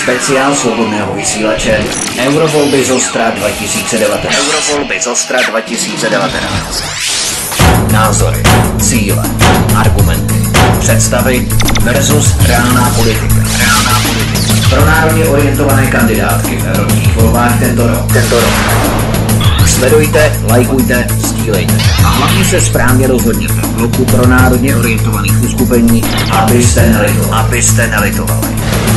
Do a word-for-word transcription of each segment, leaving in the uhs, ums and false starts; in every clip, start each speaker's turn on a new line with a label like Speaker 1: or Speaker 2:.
Speaker 1: Speciál svobodného vysílače Eurovolby z Ostra dva tisíce devatenáct. Eurovolby z Ostra dva tisíce devatenáct. Názory, cíle, argumenty, představy versus reálná politika. Reálná politika. Pro národně orientované kandidátky v evropských volbách tento rok. Tento rok. Sledujte, lajkujte, sdílejte. A hlavně se správně rozhodněte v bloku pro národně orientovaných uskupení, abyste nelitovali. Abyste nelitovali.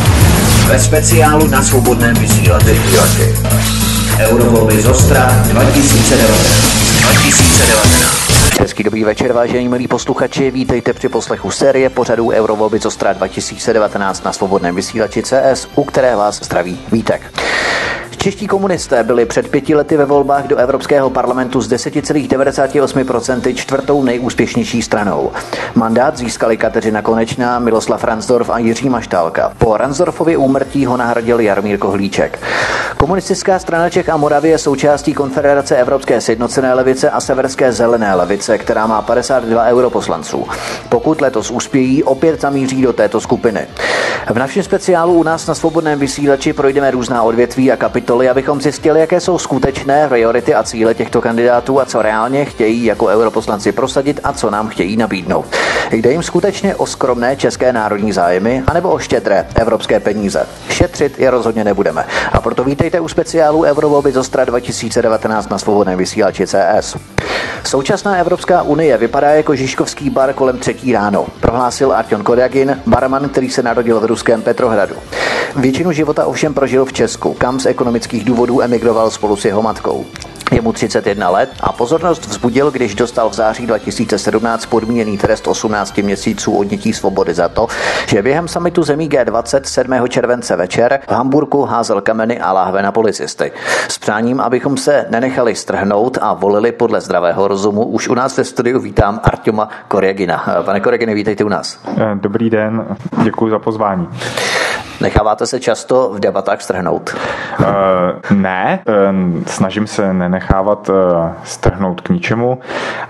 Speaker 1: Ve speciálu na svobodném vysílači Eurovolby z Ostra dva tisíce devatenáct. dva tisíce devatenáct.
Speaker 2: Hezký dobrý večer, vážení milí posluchači, vítejte při poslechu série pořadů Eurovolby z Ostra dva tisíce devatenáct na svobodném vysílači C S, u které vás zdraví Vítek. Čeští komunisté byli před pěti lety ve volbách do Evropského parlamentu z deset celá devadesát osm procent čtvrtou nejúspěšnější stranou. Mandát získali Kateřina Konečná, Miloslav Ransdorf a Jiří Maštálka. Po Ransdorfově úmrtí ho nahradil Jaromír Kohlíček. Komunistická strana Čech a Moravy je součástí Konfederace Evropské sjednocené levice a Severské zelené levice, která má padesát dva europoslanců. Pokud letos uspějí, opět zamíří do této skupiny. V našem speciálu u nás na svobodném vysílači projdeme různá odvětví a kapitoly, abychom zjistili, jaké jsou skutečné priority a cíle těchto kandidátů a co reálně chtějí jako europoslanci prosadit a co nám chtějí nabídnout. Jde jim skutečně o skromné české národní zájmy anebo o štědré evropské peníze. Šetřit je rozhodně nebudeme. A proto vítejte u speciálu Eurovolby z Ostra dva tisíce devatenáct na svobodném vysílači C S. Současná Evropská unie vypadá jako žižkovský bar kolem třetí ráno, prohlásil Artjon Korjagin, barman, který se narodil v ruském Petrohradu. Většinu života ovšem prožil v Česku, kam z ekonomických důvodů emigroval spolu s jeho matkou. Je mu třicet jedna let a pozornost vzbudil, když dostal v září dva tisíce sedmnáct podmíněný trest osmnáct měsíců odnětí svobody za to, že během summitu zemí G dvacet sedmého července večer v Hamburku házel kameny a láhve na policisty. S přáním, abychom se nenechali strhnout a volili podle zdravého rozumu, už u nás ve studiu vítám Artjoma Korjagina. Pane Korjagine, vítejte u nás.
Speaker 3: Dobrý den, děkuji za pozvání.
Speaker 2: Necháváte se často v debatách strhnout?
Speaker 3: Uh, ne, uh, snažím se nenechávat uh, strhnout k ničemu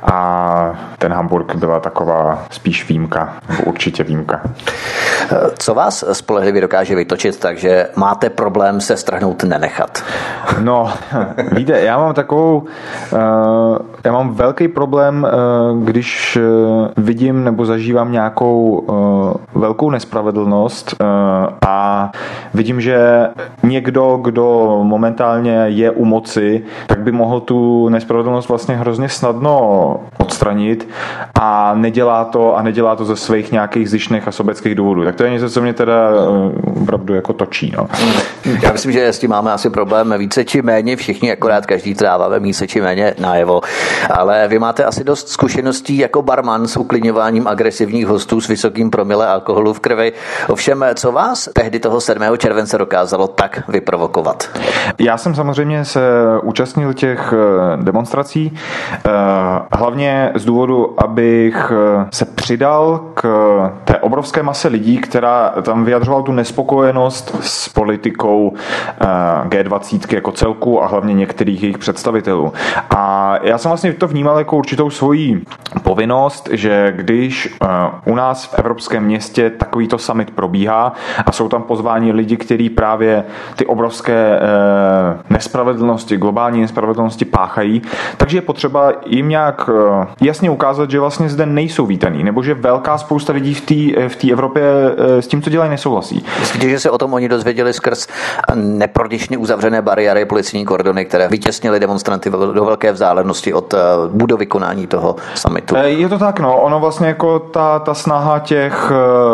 Speaker 3: a ten Hamburg byla taková spíš výjimka, nebo určitě výjimka.
Speaker 2: Co vás spolehlivě dokáže vytočit, takže máte problém se strhnout nenechat?
Speaker 3: No, víte, já mám takovou, uh, já mám velký problém, uh, když uh, vidím nebo zažívám nějakou uh, velkou nespravedlnost uh, a A vidím, že někdo, kdo momentálně je u moci, tak by mohl tu nespravedlnost vlastně hrozně snadno odstranit a nedělá to a nedělá to ze svých nějakých zištných a sobeckých důvodů. Tak to je něco, co mě teda opravdu jako točí. No.
Speaker 2: Já myslím, že s tím máme asi problém více či méně, všichni akorát každý to dáváme více či méně najevo. Ale vy máte asi dost zkušeností jako barman s uklidňováním agresivních hostů s vysokým promile alkoholu v krvi. Ovšem, co vás tehdy toho sedmého července dokázalo tak vyprovokovat?
Speaker 3: Já jsem samozřejmě se účastnil těch demonstrací, hlavně z důvodu, abych se přidal k té obrovské mase lidí, která tam vyjadřovala tu nespokojenost s politikou G dvacet jako celku a hlavně některých jejich představitelů. A já jsem vlastně to vnímal jako určitou svoji povinnost, že když u nás v evropském městě takovýto summit probíhá a jsou tam pozvání lidi, kteří právě ty obrovské nespravedlnosti, globální nespravedlnosti páchají, takže je potřeba jim nějak jasně ukázat, že vlastně zde nejsou vítaný, nebo že velká spousta lidí v té v té Evropě s tím, co dělají, nesouhlasí.
Speaker 2: Myslíte, že se o tom oni dozvěděli skrz neprodyšně uzavřené bariéry, policejní kordony, které vytěsnily demonstranty do velké vzdálenosti od budovy konání toho summitu?
Speaker 3: Je to tak, no. Ono vlastně jako ta, ta snaha těch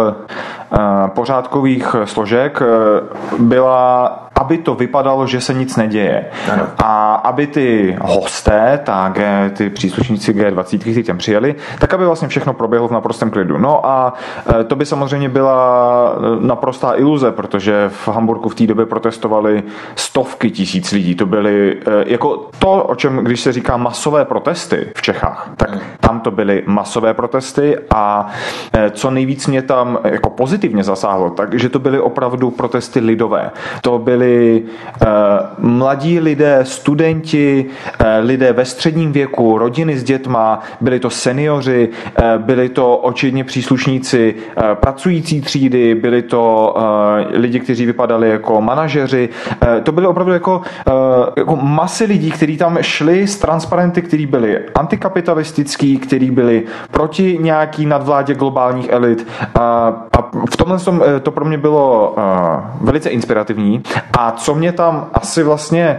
Speaker 3: pořádkových složek byla, aby to vypadalo, že se nic neděje. Ano. A aby ty hosté, tak ty příslušníci G dvacet, kteří tam přijeli, tak aby vlastně všechno proběhlo v naprostém klidu. No a to by samozřejmě byla naprostá iluze, protože v Hamburku v té době protestovali stovky tisíc lidí. To byly jako to, o čem, když se říká masové protesty v Čechách, tak tam to byly masové protesty a co nejvíc mě tam jako pozitivně zasáhlo, takže to byly opravdu protesty lidové. To byly byli uh, mladí lidé, studenti, uh, lidé ve středním věku, rodiny s dětma, byli to seniori, uh, byli to očividně příslušníci uh, pracující třídy, byli to uh, lidi, kteří vypadali jako manažeři. Uh, to byly opravdu jako, uh, jako masy lidí, kteří tam šli s transparenty, kteří byli antikapitalistický, kteří byli proti nějaký nadvládě globálních elit. Uh, a v tomhle tom, to pro mě bylo uh, velice inspirativní. A co mě tam asi vlastně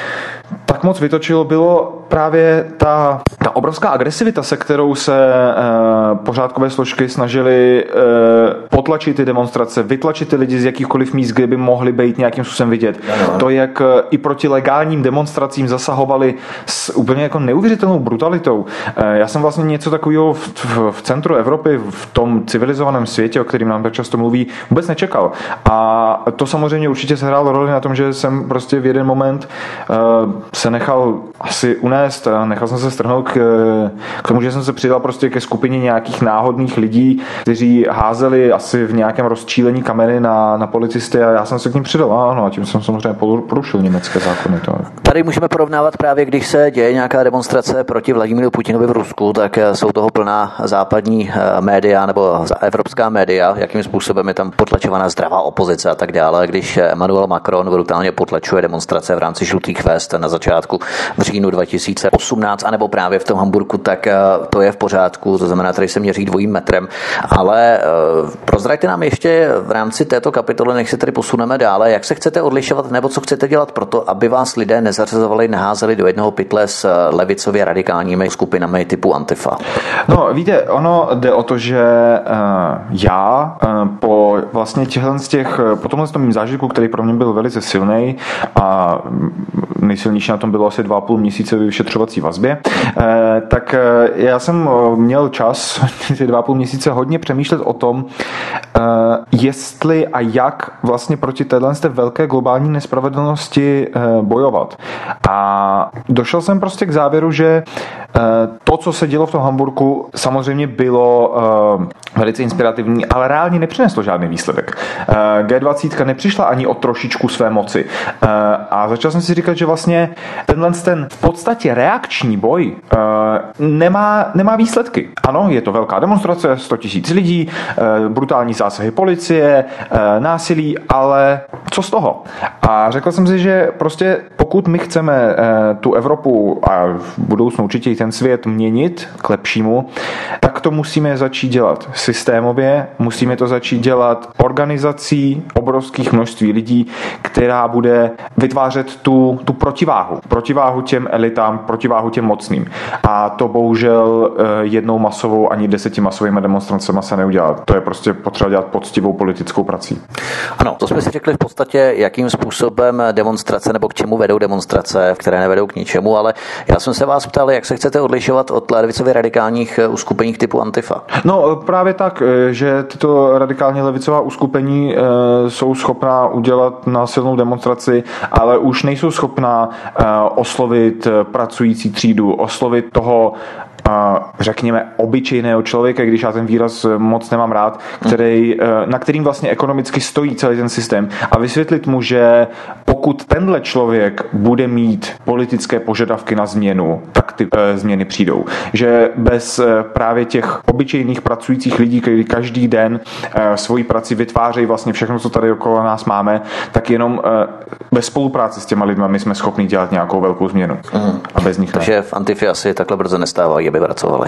Speaker 3: tak moc vytočilo, bylo právě ta, ta obrovská agresivita, se kterou se uh, pořádkové složky snažili uh, potlačit ty demonstrace, vytlačit ty lidi z jakýchkoliv míst, kde by mohli být nějakým způsobem vidět. Ano. To, jak uh, i proti legálním demonstracím zasahovali s úplně jako neuvěřitelnou brutalitou. Uh, já jsem vlastně něco takového v, v, v centru Evropy, v tom civilizovaném světě, o kterým nám tak často mluví, vůbec nečekal. A to samozřejmě určitě sehrálo roli na tom, že jsem prostě v jeden moment uh, se nechal asi unést a nechal jsem se strhnout k, k tomu, že jsem se přidal prostě ke skupině nějakých náhodných lidí, kteří házeli asi v nějakém rozčílení kamery na, na policisty a já jsem se k ním přidal. Ano, a tím jsem samozřejmě porušil německé zákony. To.
Speaker 2: Tady můžeme porovnávat právě, když se děje nějaká demonstrace proti Vladimíru Putinovi v Rusku, tak jsou toho plná západní média nebo evropská média, jakým způsobem je tam potlačovaná zdravá opozice a tak dále. Když Emmanuel Macron brutálně potlačuje demonstrace v rámci žlutých vest na začátku v říjnu dva tisíce osmnáct, anebo právě v tom Hamburku, tak to je v pořádku, to znamená, tady se měří dvojím metrem, ale prozraďte nám ještě v rámci této kapitoly, než se tady posuneme dále, jak se chcete odlišovat, nebo co chcete dělat pro to, aby vás lidé nezařazovali, neházeli do jednoho pytle s levicově radikálními skupinami typu Antifa?
Speaker 3: No, víte, ono jde o to, že uh, já uh, po vlastně těchhle z těch, po tomhle mým zážitku, který pro mě byl velice silný a nejsilnější na tom bylo asi dva a půl měsíce ve vyšetřovací vazbě, eh, tak eh, já jsem měl čas ty dva a půl měsíce hodně přemýšlet o tom, eh, jestli a jak vlastně proti téhle té velké globální nespravedlnosti eh, bojovat. A došel jsem prostě k závěru, že eh, to, co se dělo v tom Hamburku, samozřejmě bylo eh, velice inspirativní, ale reálně nepřineslo žádný výsledek. Eh, G dvacet nepřišla ani o trošičku své moci. Eh, a začal jsem si říkat, že vlastně tenhle ten v podstatě reakční boj uh, nemá, nemá výsledky. Ano, je to velká demonstrace, sto tisíc lidí, uh, brutální zásahy policie, uh, násilí, ale co z toho? A řekl jsem si, že prostě pokud my chceme uh, tu Evropu a v budoucnu určitě i ten svět měnit k lepšímu, tak to musíme začít dělat systémově, musíme to začít dělat organizací obrovských množství lidí, která bude vytvářet tu, tu protiváhu. Protiváhu těm elitám, protiváhu těm mocným. A to bohužel jednou masovou ani deseti masovými demonstracemi se neudělá. To je prostě potřeba dělat poctivou politickou prací.
Speaker 2: Ano, to jsme si řekli v podstatě, jakým způsobem demonstrace nebo k čemu vedou demonstrace, které nevedou k ničemu, ale já jsem se vás ptal, jak se chcete odlišovat od levicově radikálních uskupení typu Antifa.
Speaker 3: No právě tak, že tyto radikálně levicová uskupení jsou schopná udělat násilnou demonstraci, ale už nejsou schopná oslovit pracující třídu, oslovit toho, řekněme, obyčejného člověka, když já ten výraz moc nemám rád, který, na kterým vlastně ekonomicky stojí celý ten systém, a vysvětlit mu, že pokud tenhle člověk bude mít politické požadavky na změnu, tak ty e, změny přijdou. Že bez e, právě těch obyčejných pracujících lidí, kteří každý den e, svoji prací vytvářejí vlastně všechno, co tady okolo nás máme, tak jenom e, bez spolupráce s těma lidma my jsme schopni dělat nějakou velkou změnu. Mm. A bez nich ne.
Speaker 2: Takže v Antifě asi takhle brzo nestávají, aby pracovali.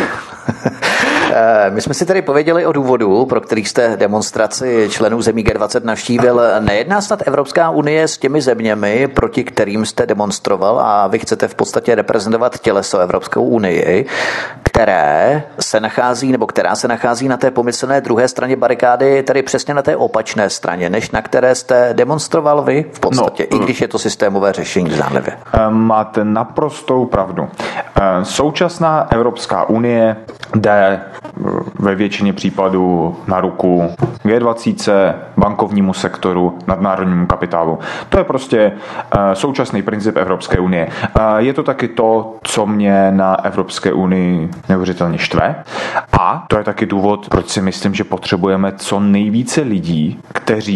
Speaker 2: My jsme si tady pověděli o důvodu, pro který jste demonstraci členů zemí G dvacet navštívil. Nejedná snad Evropská unie s těmi zeměmi, proti kterým jste demonstroval, a vy chcete v podstatě reprezentovat těleso Evropskou unii, které se nachází, nebo která se nachází na té pomyslné druhé straně barikády, tedy přesně na té opačné straně, než na které jste demonstroval vy v podstatě, no, i když je to systémové řešení zdánlivě.
Speaker 3: Máte naprostou pravdu. Současná Evropská unie jde ve většině případů na ruku G dvacet, bankovnímu sektoru, nadnárodnímu kapitálu. To je prostě současný princip Evropské unie. Je to taky to, co mě na Evropské unii neuvěřitelně štve, a to je taky důvod, proč si myslím, že potřebujeme co nejvíce lidí, kteří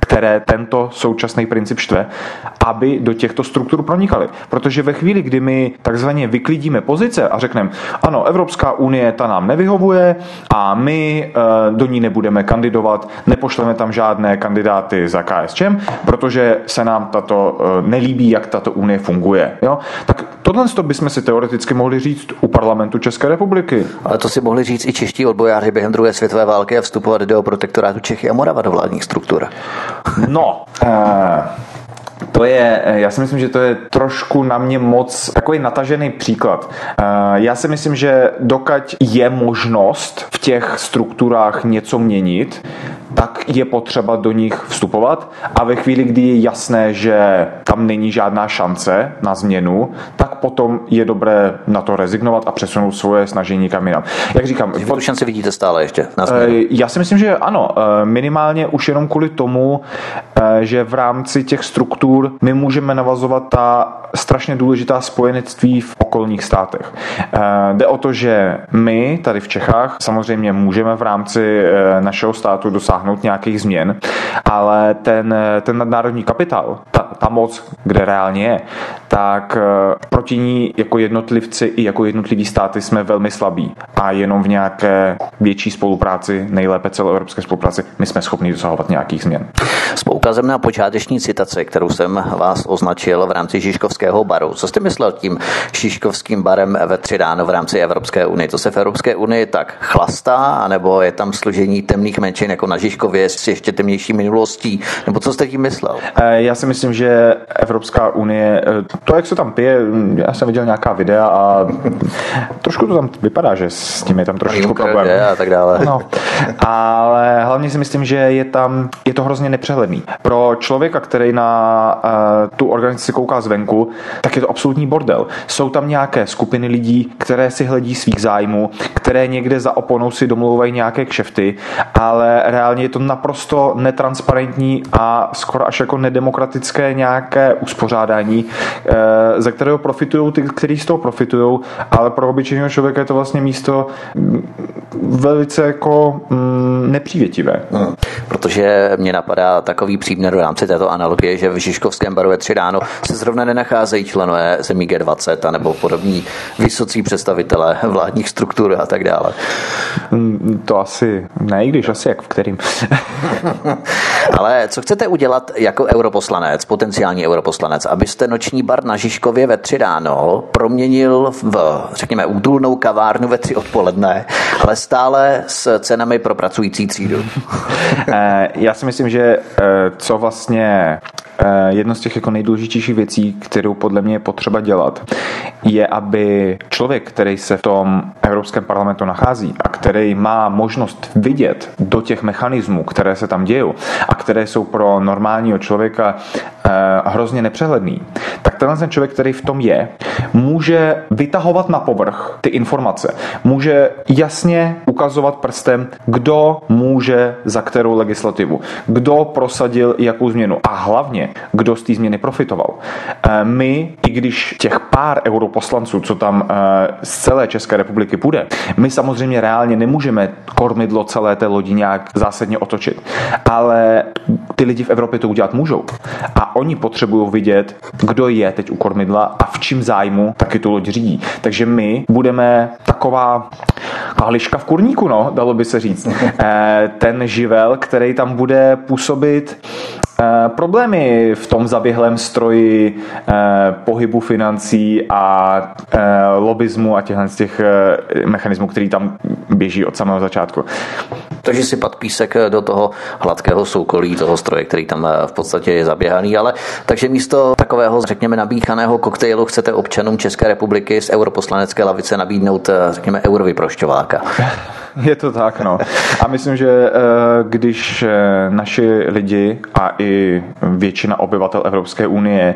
Speaker 3: které tento současný princip štve, aby do těchto struktur pronikali. Protože ve chvíli, kdy my takzvaně vyklidíme pozice a řekneme, ano, Evropská unie ta nám nevyhovuje a my e, do ní nebudeme kandidovat, nepošleme tam žádné kandidáty za K S Č M, protože se nám tato e, nelíbí, jak tato unie funguje. Jo? Tak tohle bychom si teoreticky mohli říct u parlamentu České republiky.
Speaker 2: Ale to si mohli říct i čeští odbojáři během druhé světové války a vstupovat do protektorátu Čechy a Morava do vládních struktur.
Speaker 3: No, e, to je, já si myslím, že to je trošku na mě moc takový natažený příklad. Já si myslím, že dokud je možnost v těch strukturách něco měnit, tak je potřeba do nich vstupovat a ve chvíli, kdy je jasné, že tam není žádná šance na změnu, tak potom je dobré na to rezignovat a přesunout svoje snažení kam jinam. Jak říkám,
Speaker 2: vy tu šanci vidíte stále ještě na změnu?
Speaker 3: Já si myslím, že ano. Minimálně už jenom kvůli tomu, že v rámci těch struktur my můžeme navazovat ta strašně důležitá spojenectví v okolních státech. Jde o to, že my tady v Čechách samozřejmě můžeme v rámci našeho státu dosáhnout nějakých změn, ale ten, ten nadnárodní kapitál, ta, ta moc, kde reálně je, tak proti ní jako jednotlivci i jako jednotliví státy jsme velmi slabí a jenom v nějaké větší spolupráci, nejlépe celoevropské spolupráci, my jsme schopni dosahovat nějakých změn.
Speaker 2: S poukazem na počáteční citaci, kterou jsem vás označil v rámci Žižkovského baru. Co jste myslel tím Žižkovským barem ve tři ráno v rámci Evropské unie? To se v Evropské unii tak chlastá, anebo je tam složení temných menšin jako na Žižkově s ještě temnější minulostí? Nebo co jste tím myslel?
Speaker 3: Já si myslím, že Evropská unie, to, jak se tam pije, já jsem viděl nějaká videa a trošku to tam vypadá, že s tím je tam trošičku problém.
Speaker 2: A tak dále.
Speaker 3: No, ale hlavně si myslím, že je tam, je to hrozně nepřehledný. Pro člověka, který na uh, tu organizaci kouká zvenku, tak je to absolutní bordel. Jsou tam nějaké skupiny lidí, které si hledí svých zájmů, které někde za oponou si domlouvají nějaké kšefty, ale reálně je to naprosto netransparentní a skoro až jako nedemokratické nějaké uspořádání, uh, ze kterého profitují ty, kteří z toho profitují, ale pro obyčejného člověka je to vlastně místo velice jako mm, nepřívětivé.
Speaker 2: Hmm. Protože mě napadá takový příměr v rámci této analogie, že v Žižkovském baru ve tři ráno se zrovna nenacházejí členové zemí G dvacet a nebo podobní vysocí představitelé vládních struktur a tak dále.
Speaker 3: To asi ne, i když asi jak v kterým.
Speaker 2: Ale co chcete udělat jako europoslanec, potenciální europoslanec, abyste noční bar na Žižkově ve tři ráno proměnil v, řekněme, útulnou kavárnu ve tři odpoledne, ale stále s cenami pro pracující třídu?
Speaker 3: Já si myslím, že co vlastně jedno z těch jako nejdůležitějších věcí, kterou podle mě je potřeba dělat, je, aby člověk, který se v tom Evropském parlamentu nachází a který má možnost vidět do těch mechanismů, které se tam dějou a které jsou pro normálního člověka eh, hrozně nepřehledný, tak tenhle ten člověk, který v tom je, může vytahovat na povrch ty informace. Může jasně ukazovat prstem, kdo může za kterou legislativu, kdo prosadil jakou změnu a hlavně, kdo z té změny profitoval. My, i když těch pár europoslanců, co tam z celé České republiky půjde, my samozřejmě reálně nemůžeme kormidlo celé té lodi nějak zásadně otočit. Ale ty lidi v Evropě to udělat můžou. A oni potřebují vidět, kdo je teď u kormidla a v čím zájmu taky tu loď řídí. Takže my budeme taková liška v kurníku, no, dalo by se říct. Ten živel, který tam bude působit problémy v tom zaběhlém stroji pohybu financí a lobismu a těchto z těch mechanismů, který tam běží od samého začátku.
Speaker 2: Takže si pad písek do toho hladkého soukolí toho stroje, který tam v podstatě je zaběhaný, ale takže místo takového, řekněme, nabíchaného koktejlu chcete občanům České republiky z europoslanecké lavice nabídnout, řekněme, eurovyprošťováka.
Speaker 3: Je to tak, no. A myslím, že když naši lidi a i kdy většina obyvatel Evropské unie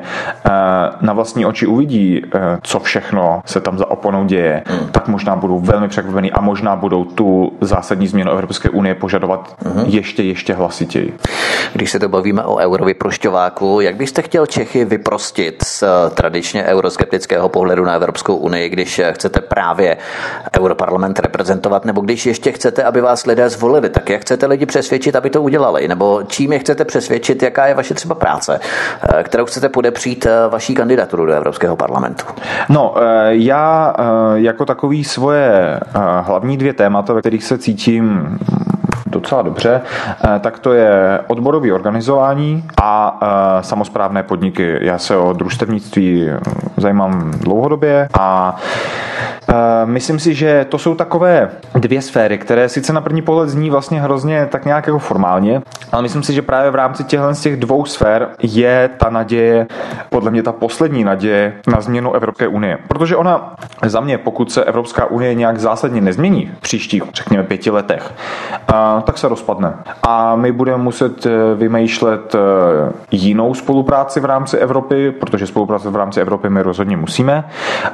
Speaker 3: na vlastní oči uvidí, co všechno se tam za oponou děje, hmm. tak možná budou velmi překvapení a možná budou tu zásadní změnu Evropské unie požadovat hmm. ještě, ještě hlasitěji.
Speaker 2: Když se to bavíme o eurovyprošťováku, jak byste chtěl Čechy vyprostit z tradičně euroskeptického pohledu na Evropskou unii, když chcete právě Europarlament reprezentovat, nebo když ještě chcete, aby vás lidé zvolili, tak jak chcete lidi přesvědčit, aby to udělali, nebo čím je chcete přesvědčit, jaká je vaše třeba práce, kterou chcete podepřít vaší kandidaturu do Evropského parlamentu?
Speaker 3: No, já jako takový svoje hlavní dvě témata, ve kterých se cítím docela dobře, tak to je odborové organizování a samosprávné podniky. Já se o družstevnictví zajímám dlouhodobě a myslím si, že to jsou takové dvě sféry, které sice na první pohled zní vlastně hrozně tak nějak jako formálně, ale myslím si, že právě v rámci těchto z těch dvou sfér je ta naděje, podle mě ta poslední naděje na změnu Evropské unie. Protože ona za mě, pokud se Evropská unie nějak zásadně nezmění v příštích, řekněme, pěti letech, tak se rozpadne. A my budeme muset vymýšlet jinou spolupráci v rámci Evropy, protože spolupráce v rámci Evropy my rozhodně musíme.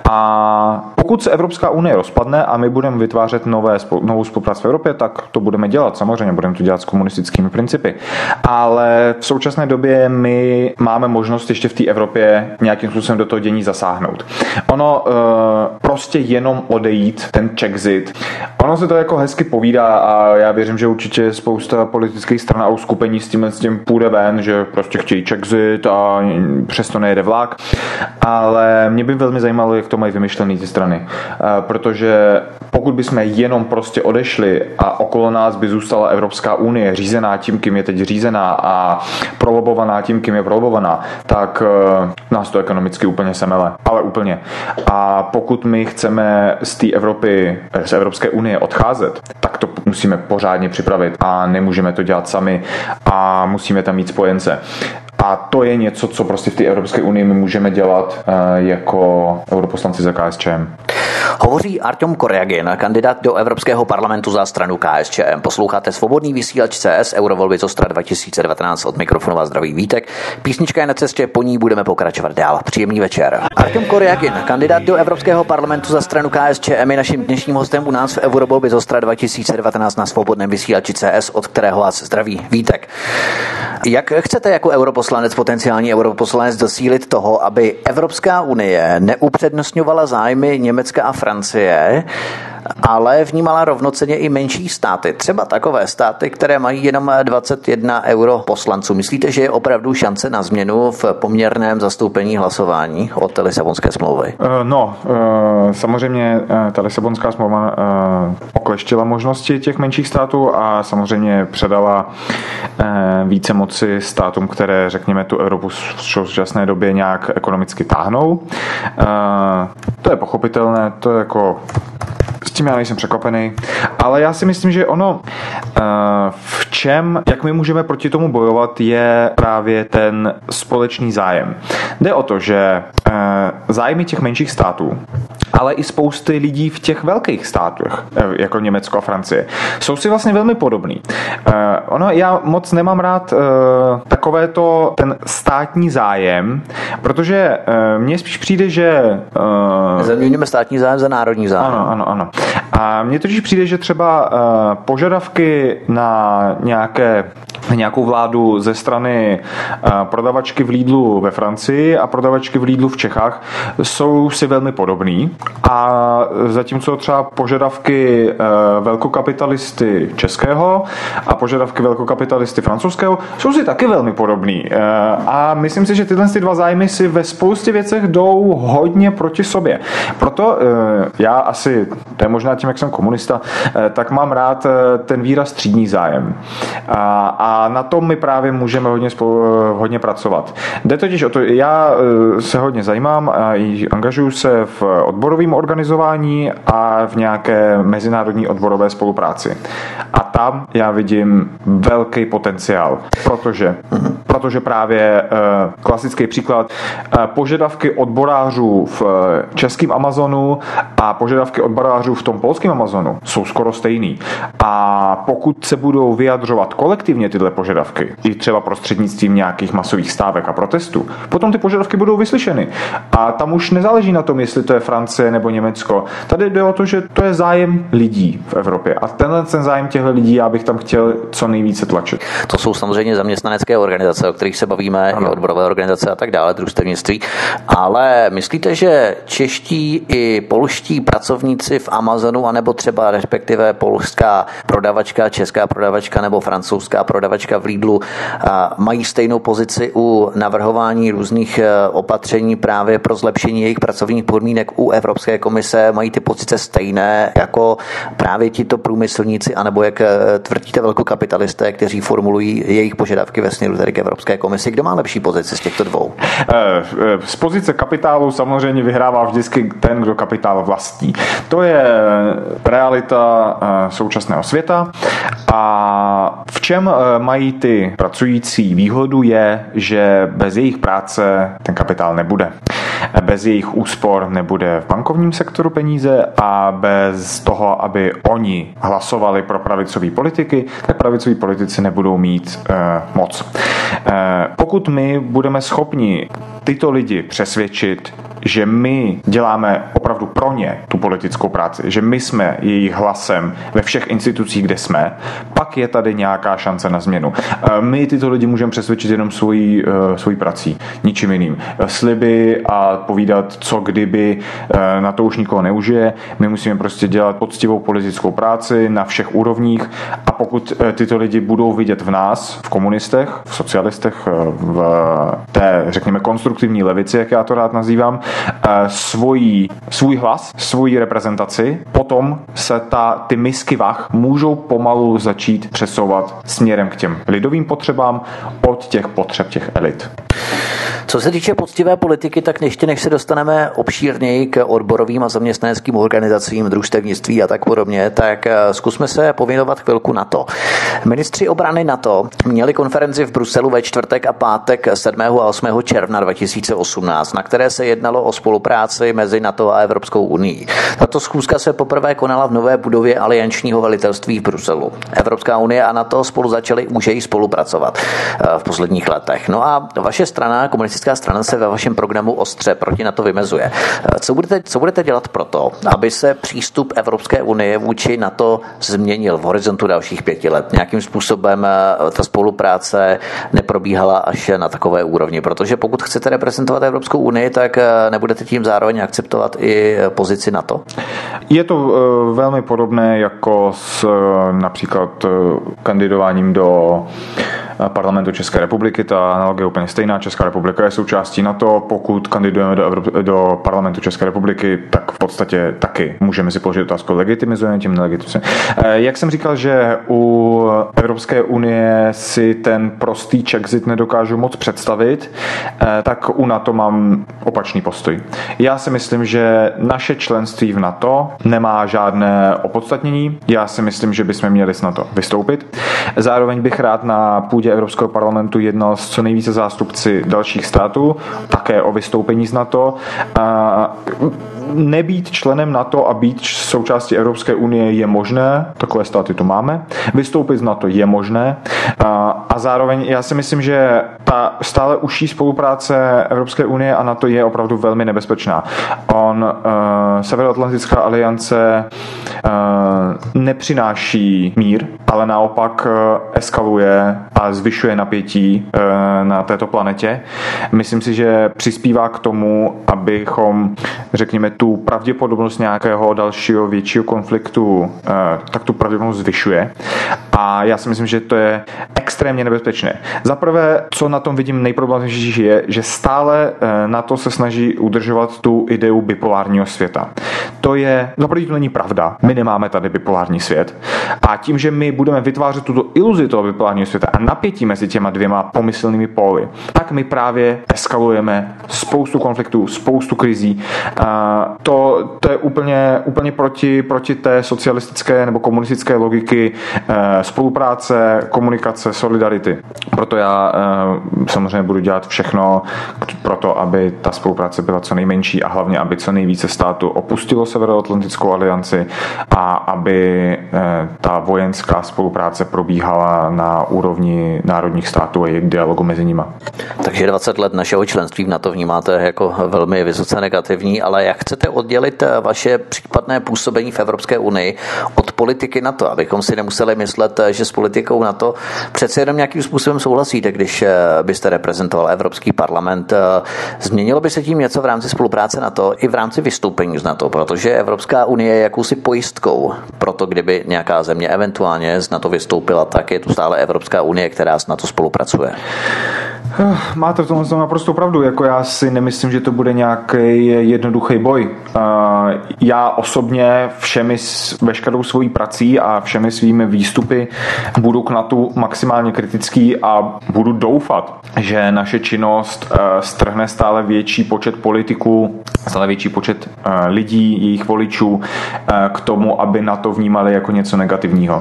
Speaker 3: A pokud se Evropská unie rozpadne a my budeme vytvářet nové, novou spolupráci v Evropě, tak to budeme dělat. Samozřejmě budeme to dělat s komunistickými principy. Ale v současné době my máme možnost ještě v té Evropě nějakým způsobem do toho dění zasáhnout. Ono e, prostě jenom odejít, ten Czexit. Ono se to jako hezky povídá a já věřím, že určitě spousta politických stran a uskupení s tím, s tím půjde ven, že prostě chtějí Czexit a přesto nejede vlak. Ale mě by velmi zajímalo, jak to mají vymyšlený ty strany. Protože pokud bychom jenom prostě odešli a okolo nás by zůstala Evropská unie řízená tím, kým je teď řízená a prolobovaná tím, kým je prolobovaná, tak nás to ekonomicky úplně semele. Ale úplně. A pokud my chceme z té Evropy, z Evropské unie odcházet, tak to musíme pořádně připravit a nemůžeme to dělat sami a musíme tam mít spojence. A to je něco, co prostě v té Evropské unii my můžeme dělat jako europoslanci za K S Č M.
Speaker 2: Hovoří Arťom Korjagin, kandidát do Evropského parlamentu za stranu K S Č M. Posloucháte svobodný vysílač C S Eurovolby Zostra dva tisíce devatenáct, od mikrofonu vás zdraví Vítek. Písnička je na cestě, po ní budeme pokračovat dál. Příjemný večer. Arťom Korjagin, kandidát do Evropského parlamentu za stranu K S Č M, je naším dnešním hostem u nás v Eurovolby Zostra dva tisíce devatenáct na svobodném vysílači C S, od kterého vás zdraví Vítek. Jak chcete jako europoslanec, potenciální europoslanec, docílit toho, aby Evropská unie neupřednostňovala zájmy Německa a Francie, ale vnímala rovnocenně i menší státy, třeba takové státy, které mají jenom dvacet jedna euro poslanců? Myslíte, že je opravdu šance na změnu v poměrném zastoupení hlasování od Lisabonské smlouvy?
Speaker 3: No, samozřejmě ta Lisabonská smlouva okleštila možnosti těch menších států a samozřejmě předala více moci státům, které, řekněme, tu Evropu v současné době nějak ekonomicky táhnou. To je pochopitelné, to je jako... S tím já nejsem překvapený, ale já si myslím, že ono v čem, jak my můžeme proti tomu bojovat, je právě ten společný zájem. Jde o to, že zájmy těch menších států, ale i spousty lidí v těch velkých státech, jako Německo a Francie, jsou si vlastně velmi podobný. Ono, já moc nemám rád takové to, ten státní zájem, protože mně spíš přijde, že...
Speaker 2: Zaměňujeme státní zájem za národní zájem.
Speaker 3: Ano, ano, ano. A mně totiž přijde, že třeba požadavky na nějaké nějakou vládu ze strany prodavačky v Lidlu ve Francii a prodavačky v Lidlu v Čechách jsou si velmi podobný. A zatímco třeba požadavky velkokapitalisty českého a požadavky velkokapitalisty francouzského jsou si taky velmi podobný. A myslím si, že tyhle dva zájmy si ve spoustě věcech jdou hodně proti sobě. Proto já asi, to je možná tím, jak jsem komunista, tak mám rád ten výraz třídní zájem. A, a na tom my právě můžeme hodně, spolu, hodně pracovat. Jde totiž o to, já se hodně zajímám a angažuju se v odborovém organizování a v nějaké mezinárodní odborové spolupráci. A tam já vidím velký potenciál, protože, protože právě klasický příklad, požadavky odborářů v českém Amazonu a požadavky odborářů v tom polském Amazonu jsou skoro stejný. A pokud se budou vyjadřovat kolektivně tyhle požadavky, i třeba prostřednictvím nějakých masových stávek a protestů, potom ty požadavky budou vyslyšeny. A tam už nezáleží na tom, jestli to je Francie nebo Německo. Tady jde o to, že to je zájem lidí v Evropě. A tenhle ten zájem těchto lidí já bych tam chtěl co nejvíce tlačit.
Speaker 2: To jsou samozřejmě zaměstnanecké organizace, o kterých se bavíme, i odborové organizace a tak dále, družstevnictví. Ale myslíte, že čeští i polští pracovníci v Amazonu, anebo třeba respektive polská prodavačka, česká prodavačka nebo francouzská prodavačka v Lidlu mají stejnou pozici u navrhování různých opatření právě pro zlepšení jejich pracovních podmínek u Evropské komise? Mají ty pozice stejné jako právě tito průmyslníci, anebo jak tvrdíte velkokapitalisté, kteří formulují jejich požadavky ve směru tedy k Evropské komisi? Kdo má lepší pozici z těchto dvou?
Speaker 3: Z pozice kapitálu samozřejmě vyhrává vždycky ten, kdo kapitál vlastní. To je realita současného světa. A v čem mají ty pracující výhodu je, že bez jejich práce ten kapitál nebude. Bez jejich úspor nebude v bankovním sektoru peníze a bez toho, aby oni hlasovali pro pravicové politiky, tak pravicoví politici nebudou mít eh, moc. Eh, pokud my budeme schopni tyto lidi přesvědčit, že my děláme opravdu pro ně tu politickou práci, že my jsme jejich hlasem ve všech institucích, kde jsme, pak je tady nějaká šance na změnu. My tyto lidi můžeme přesvědčit jenom svojí, svojí prací, ničím jiným. Sliby a povídat, co kdyby, na to už nikoho neužije. My musíme prostě dělat poctivou politickou práci na všech úrovních a pokud tyto lidi budou vidět v nás, v komunistech, v socialistech, v té, řekněme, konstruktivní levici, jak já to rád nazývám, Svojí, svůj hlas, svoji reprezentaci, potom se ta, ty misky vah můžou pomalu začít přesouvat směrem k těm lidovým potřebám od těch potřeb těch elit.
Speaker 2: Co se týče poctivé politiky, tak ještě než se dostaneme obšírněji k odborovým a zaměstnaneckým organizacím, družstevnictví a tak podobně, tak zkusme se pověnovat chvilku NATO. Ministři obrany NATO měli konferenci v Bruselu ve čtvrtek a pátek sedmého a osmého června dva tisíce osmnáct, na které se jednalo o spolupráci mezi NATO a Evropskou unii. Tato schůzka se poprvé konala v nové budově aliančního velitelství v Bruselu. Evropská unie a NATO spolu začaly úžeji spolupracovat v posledních letech. No a vaše strana, komunistická strana, se ve vašem programu ostře proti NATO vymezuje. Co budete, co budete dělat proto, aby se přístup Evropské unie vůči NATO změnil v horizontu dalších pěti let? Nějakým způsobem ta spolupráce neprobíhala až na takové úrovni, protože pokud chcete reprezentovat Evropskou unii, tak nebudete tím zároveň akceptovat i pozici NATO?
Speaker 3: Je to velmi podobné jako s například kandidováním do parlamentu České republiky. Ta analogie je úplně stejná. Česká republika je součástí NATO. Pokud kandidujeme do, Evrop- do parlamentu České republiky, tak v podstatě taky můžeme si položit otázku, legitimizujeme tím nelegitimizujeme. Jak jsem říkal, že u Evropské unie si ten prostý Czexit nedokážu moc představit, tak u NATO mám opačný postoj. Já si myslím, že naše členství v NATO nemá žádné opodstatnění. Já si myslím, že bychom měli s NATO vystoupit. Zároveň bych rád na půdě Evropského parlamentu jednal s co nejvíce zástupci dalších států, také o vystoupení z NATO. Nebýt členem NATO a být součástí Evropské unie je možné, takové státy to máme. Vystoupit z NATO je možné a zároveň já si myslím, že ta stále užší spolupráce Evropské unie a NATO je opravdu velmi nebezpečná. On, uh, Severoatlantická aliance uh, nepřináší mír, ale naopak uh, eskaluje a zvyšuje napětí uh, na této planetě. Myslím si, že přispívá k tomu, abychom, řekněme, tu pravděpodobnost nějakého dalšího většího konfliktu, uh, tak tu pravděpodobnost zvyšuje. A já si myslím, že to je extrémně nebezpečné. Za prvé, co na tom vidím nejproblematičtější, je, že stále NATO se snaží udržovat tu ideu bipolárního světa. To je, zaprvé to není pravda. My nemáme tady bipolární svět. A tím, že my budeme vytvářet tuto iluzi toho bipolárního světa a napětí mezi těma dvěma pomyslnými póly, tak my právě eskalujeme spoustu konfliktů, spoustu krizí. A to, to je úplně, úplně proti, proti té socialistické nebo komunistické logiky spolupráce, komunikace, solidarity. Proto já samozřejmě budu dělat všechno pro to, aby ta spolupráce byla co nejmenší a hlavně, aby co nejvíce států opustilo Severoatlantickou alianci a aby ta vojenská spolupráce probíhala na úrovni národních států a jejich dialogu mezi nimi.
Speaker 2: Takže dvacet let našeho členství v NATO vnímáte jako velmi vysoce negativní, ale jak chcete oddělit vaše případné působení v Evropské unii od politiky NATO, abychom si nemuseli myslet, že s politikou NATO přece jenom nějakým způsobem souhlasíte, když byste reprezentoval Evropský parlament. Změnilo by se tím něco v rámci spolupráce NATO i v rámci vystoupení z NATO, protože Evropská unie je jakousi pojistkou. Proto kdyby nějaká země eventuálně z NATO vystoupila, tak je tu stále Evropská unie, která s NATO spolupracuje.
Speaker 3: Máte v tom naprosto pravdu, jako já si nemyslím, že to bude nějaký jednoduchý boj. Já osobně všemi, veškerou svojí prací a všemi svými výstupy budu k NATO maximálně kritický a budu doufat, že naše činnost strhne stále větší počet politiků, stále větší počet lidí, jejich voličů k tomu, aby NATO vnímali jako něco negativního.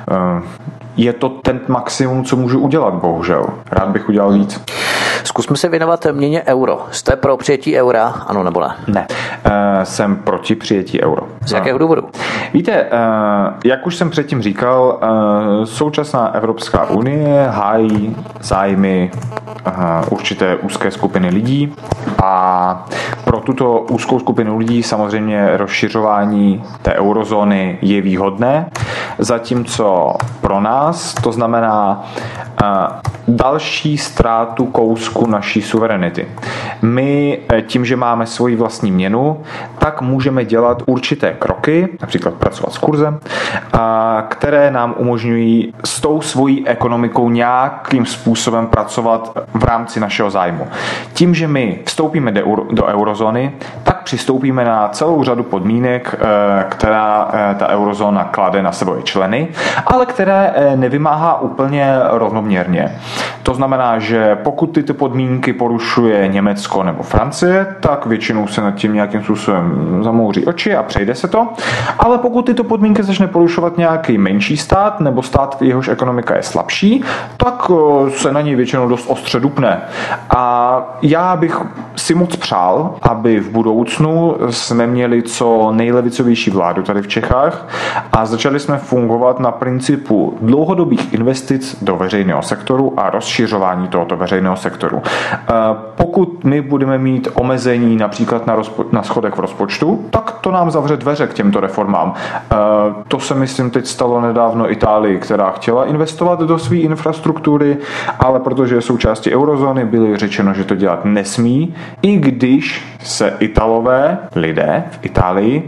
Speaker 3: Je to ten maximum, co můžu udělat, bohužel. Rád bych udělal víc.
Speaker 2: Zkusme se věnovat měně euro. Jste pro přijetí eura, ano nebo ne?
Speaker 3: Ne, uh, jsem proti přijetí euro.
Speaker 2: Z jakého důvodu?
Speaker 3: Víte, uh, jak už jsem předtím říkal, uh, současná Evropská unie hájí zájmy uh, určité úzké skupiny lidí a pro tuto úzkou skupinu lidí samozřejmě rozšiřování té eurozóny je výhodné, zatímco pro nás to znamená uh, další ztrátu kousku naší suverenity. My tím, že máme svoji vlastní měnu, tak můžeme dělat určité kroky, například pracovat s kurzem, které nám umožňují s tou svojí ekonomikou nějakým způsobem pracovat v rámci našeho zájmu. Tím, že my vstoupíme do eurozóny, tak přistoupíme na celou řadu podmínek, která ta eurozóna klade na sebe členy, ale které nevymáhá úplně rovnoměrně. To znamená, že pokud tyto podmínky porušuje Německo nebo Francie, tak většinou se nad tím nějakým způsobem zamouří oči a přejde se to. Ale pokud tyto podmínky začne porušovat nějaký menší stát nebo stát, jehož ekonomika je slabší, tak se na něj většinou dost ostře dupne. A já bych si moc přál, aby v budoucnu jsme měli co nejlevicovější vládu tady v Čechách a začali jsme fungovat na principu dlouhodobých investic do veřejného sektoru a rozšiřování tohoto veřejného sektoru. Pokud my budeme mít omezení například na, rozpo- na schodech v rozpočtu, tak to nám zavře dveře k těmto reformám. To se myslím teď stalo nedávno Itálii, která chtěla investovat do své infrastruktury, ale protože je součástí eurozóny, bylo řečeno, že to dělat nesmí, i když se Italové, lidé v Itálii,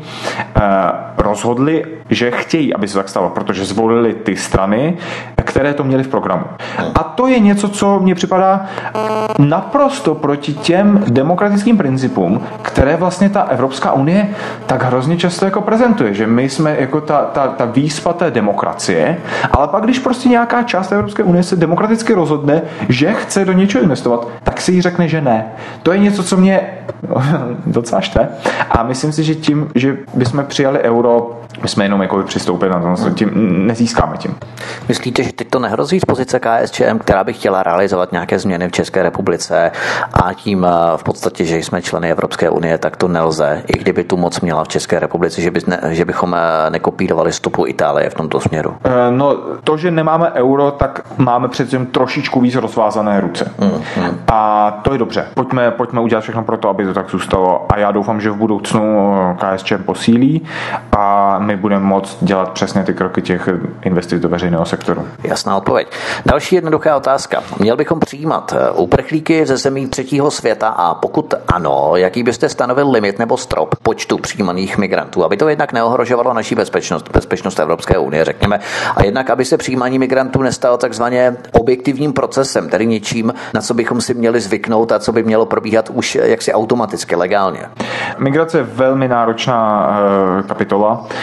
Speaker 3: rozhodli, že chtějí, aby se tak stalo, protože zvolili ty strany, které to měly v programu. A to je něco, co mně připadá naprosto proti těm demokratickým principům, které vlastně ta Evropská unie tak hrozně často jako prezentuje, že my jsme jako ta, ta, ta výspa té demokracie, ale pak, když prostě nějaká část Evropské unie se demokraticky rozhodne, že chce do něčeho investovat, tak si jí řekne, že ne. To je něco, co mě docela štve. A myslím si, že tím, že bychom přijali euro, my jsme jenom jako přistoupili na to, tím nezískáme tím.
Speaker 2: Myslíte, že teď to nehrozí z pozice K S Č M, která by chtěla realizovat nějaké změny v České republice a tím v podstatě, že jsme členy Evropské unie, tak to nelze, i kdyby tu moc měla v České republice, že, by ne, že bychom nekopírovali stopu Itálie v tomto směru?
Speaker 3: No, to, že nemáme euro, tak máme přece trošičku víc rozvázané ruce. Mm, mm. A to je dobře. Pojďme, pojďme udělat všechno pro to, aby to tak zůstalo. A já doufám, že v budoucnu K S Č M posílí a my budeme moct dělat přesně ty kroky těch investic do veřejného sektoru.
Speaker 2: Jasná odpověď. Další jednoduchá otázka. Měl bychom přijímat uprchlíky ze zemí třetího světa a pokud ano, jaký byste stanovil limit nebo strop počtu přijímaných migrantů, aby to jednak neohrožovalo naší bezpečnost, bezpečnost Evropské unie, řekněme, a jednak aby se přijímání migrantů nestalo takzvaně objektivním procesem, tedy něčím, na co bychom si měli zvyknout a co by mělo probíhat už jaksi automaticky, legálně.
Speaker 3: Migrace je velmi náročná kapitola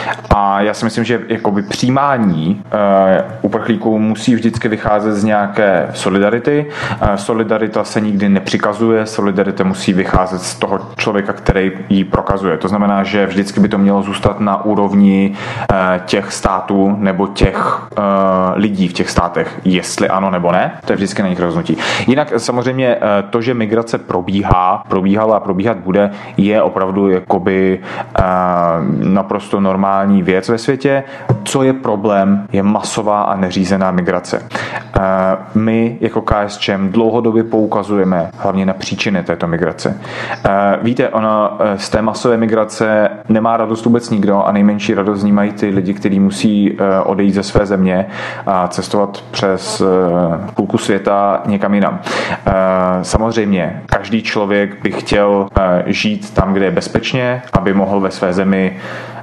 Speaker 3: A já si myslím, že jakoby přijímání uprchlíků musí vždycky vycházet z nějaké solidarity. Solidarita se nikdy nepřikazuje, solidarita musí vycházet z toho člověka, který ji prokazuje. To znamená, že vždycky by to mělo zůstat na úrovni těch států nebo těch lidí v těch státech, jestli ano nebo ne, to je vždycky na nich rozhodnutí. Jinak samozřejmě to, že migrace probíhá, probíhala a probíhat bude, je opravdu jakoby naprosto normální věc ve světě. Co je problém, je masová a neřízená migrace. My jako K S Č M dlouhodobě poukazujeme hlavně na příčiny této migrace. Víte, ono z té masové migrace nemá radost vůbec nikdo a nejmenší radost z ní mají ty lidi, kteří musí odejít ze své země a cestovat přes půlku světa někam jinam. Samozřejmě, každý člověk by chtěl žít tam, kde je bezpečně, aby mohl ve své zemi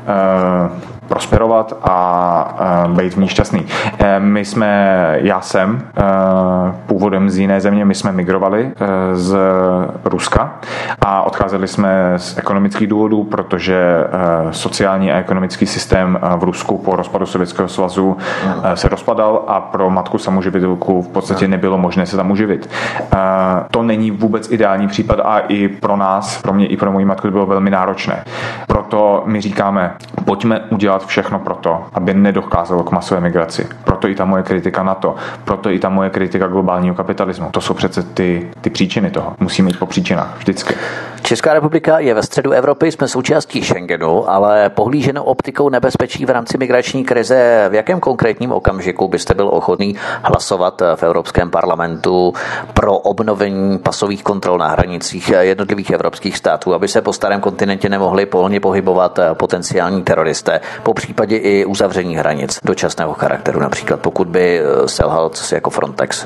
Speaker 3: prosperovat a být v ní šťastný. My jsme, já jsem původem z jiné země, my jsme migrovali z Ruska a odcházeli jsme z ekonomických důvodů, protože sociální a ekonomický systém v Rusku po rozpadu Sovětského svazu se rozpadal a pro matku samoživitelku v podstatě nebylo možné se tam uživit. To není vůbec ideální případ a i pro nás, pro mě i pro moji matku to bylo velmi náročné. Proto my říkáme, pojďme udělat všechno pro to, aby nedocházelo k masové migraci. Proto i ta moje kritika na to, proto i ta moje kritika globálního kapitalismu. To jsou přece ty, ty příčiny toho. Musíme jít po příčinách vždycky.
Speaker 2: Česká republika je ve středu Evropy, jsme součástí Schengenu, ale pohlíženo optikou nebezpečí v rámci migrační krize, v jakém konkrétním okamžiku byste byl ochotný hlasovat v Evropském parlamentu pro obnovení pasových kontrol na hranicích jednotlivých evropských států, aby se po starém kontinentě nemohli volně pohybovat potenciální teroristé, po případě i uzavření hranic dočasného charakteru, například pokud by selhal co jako Frontex?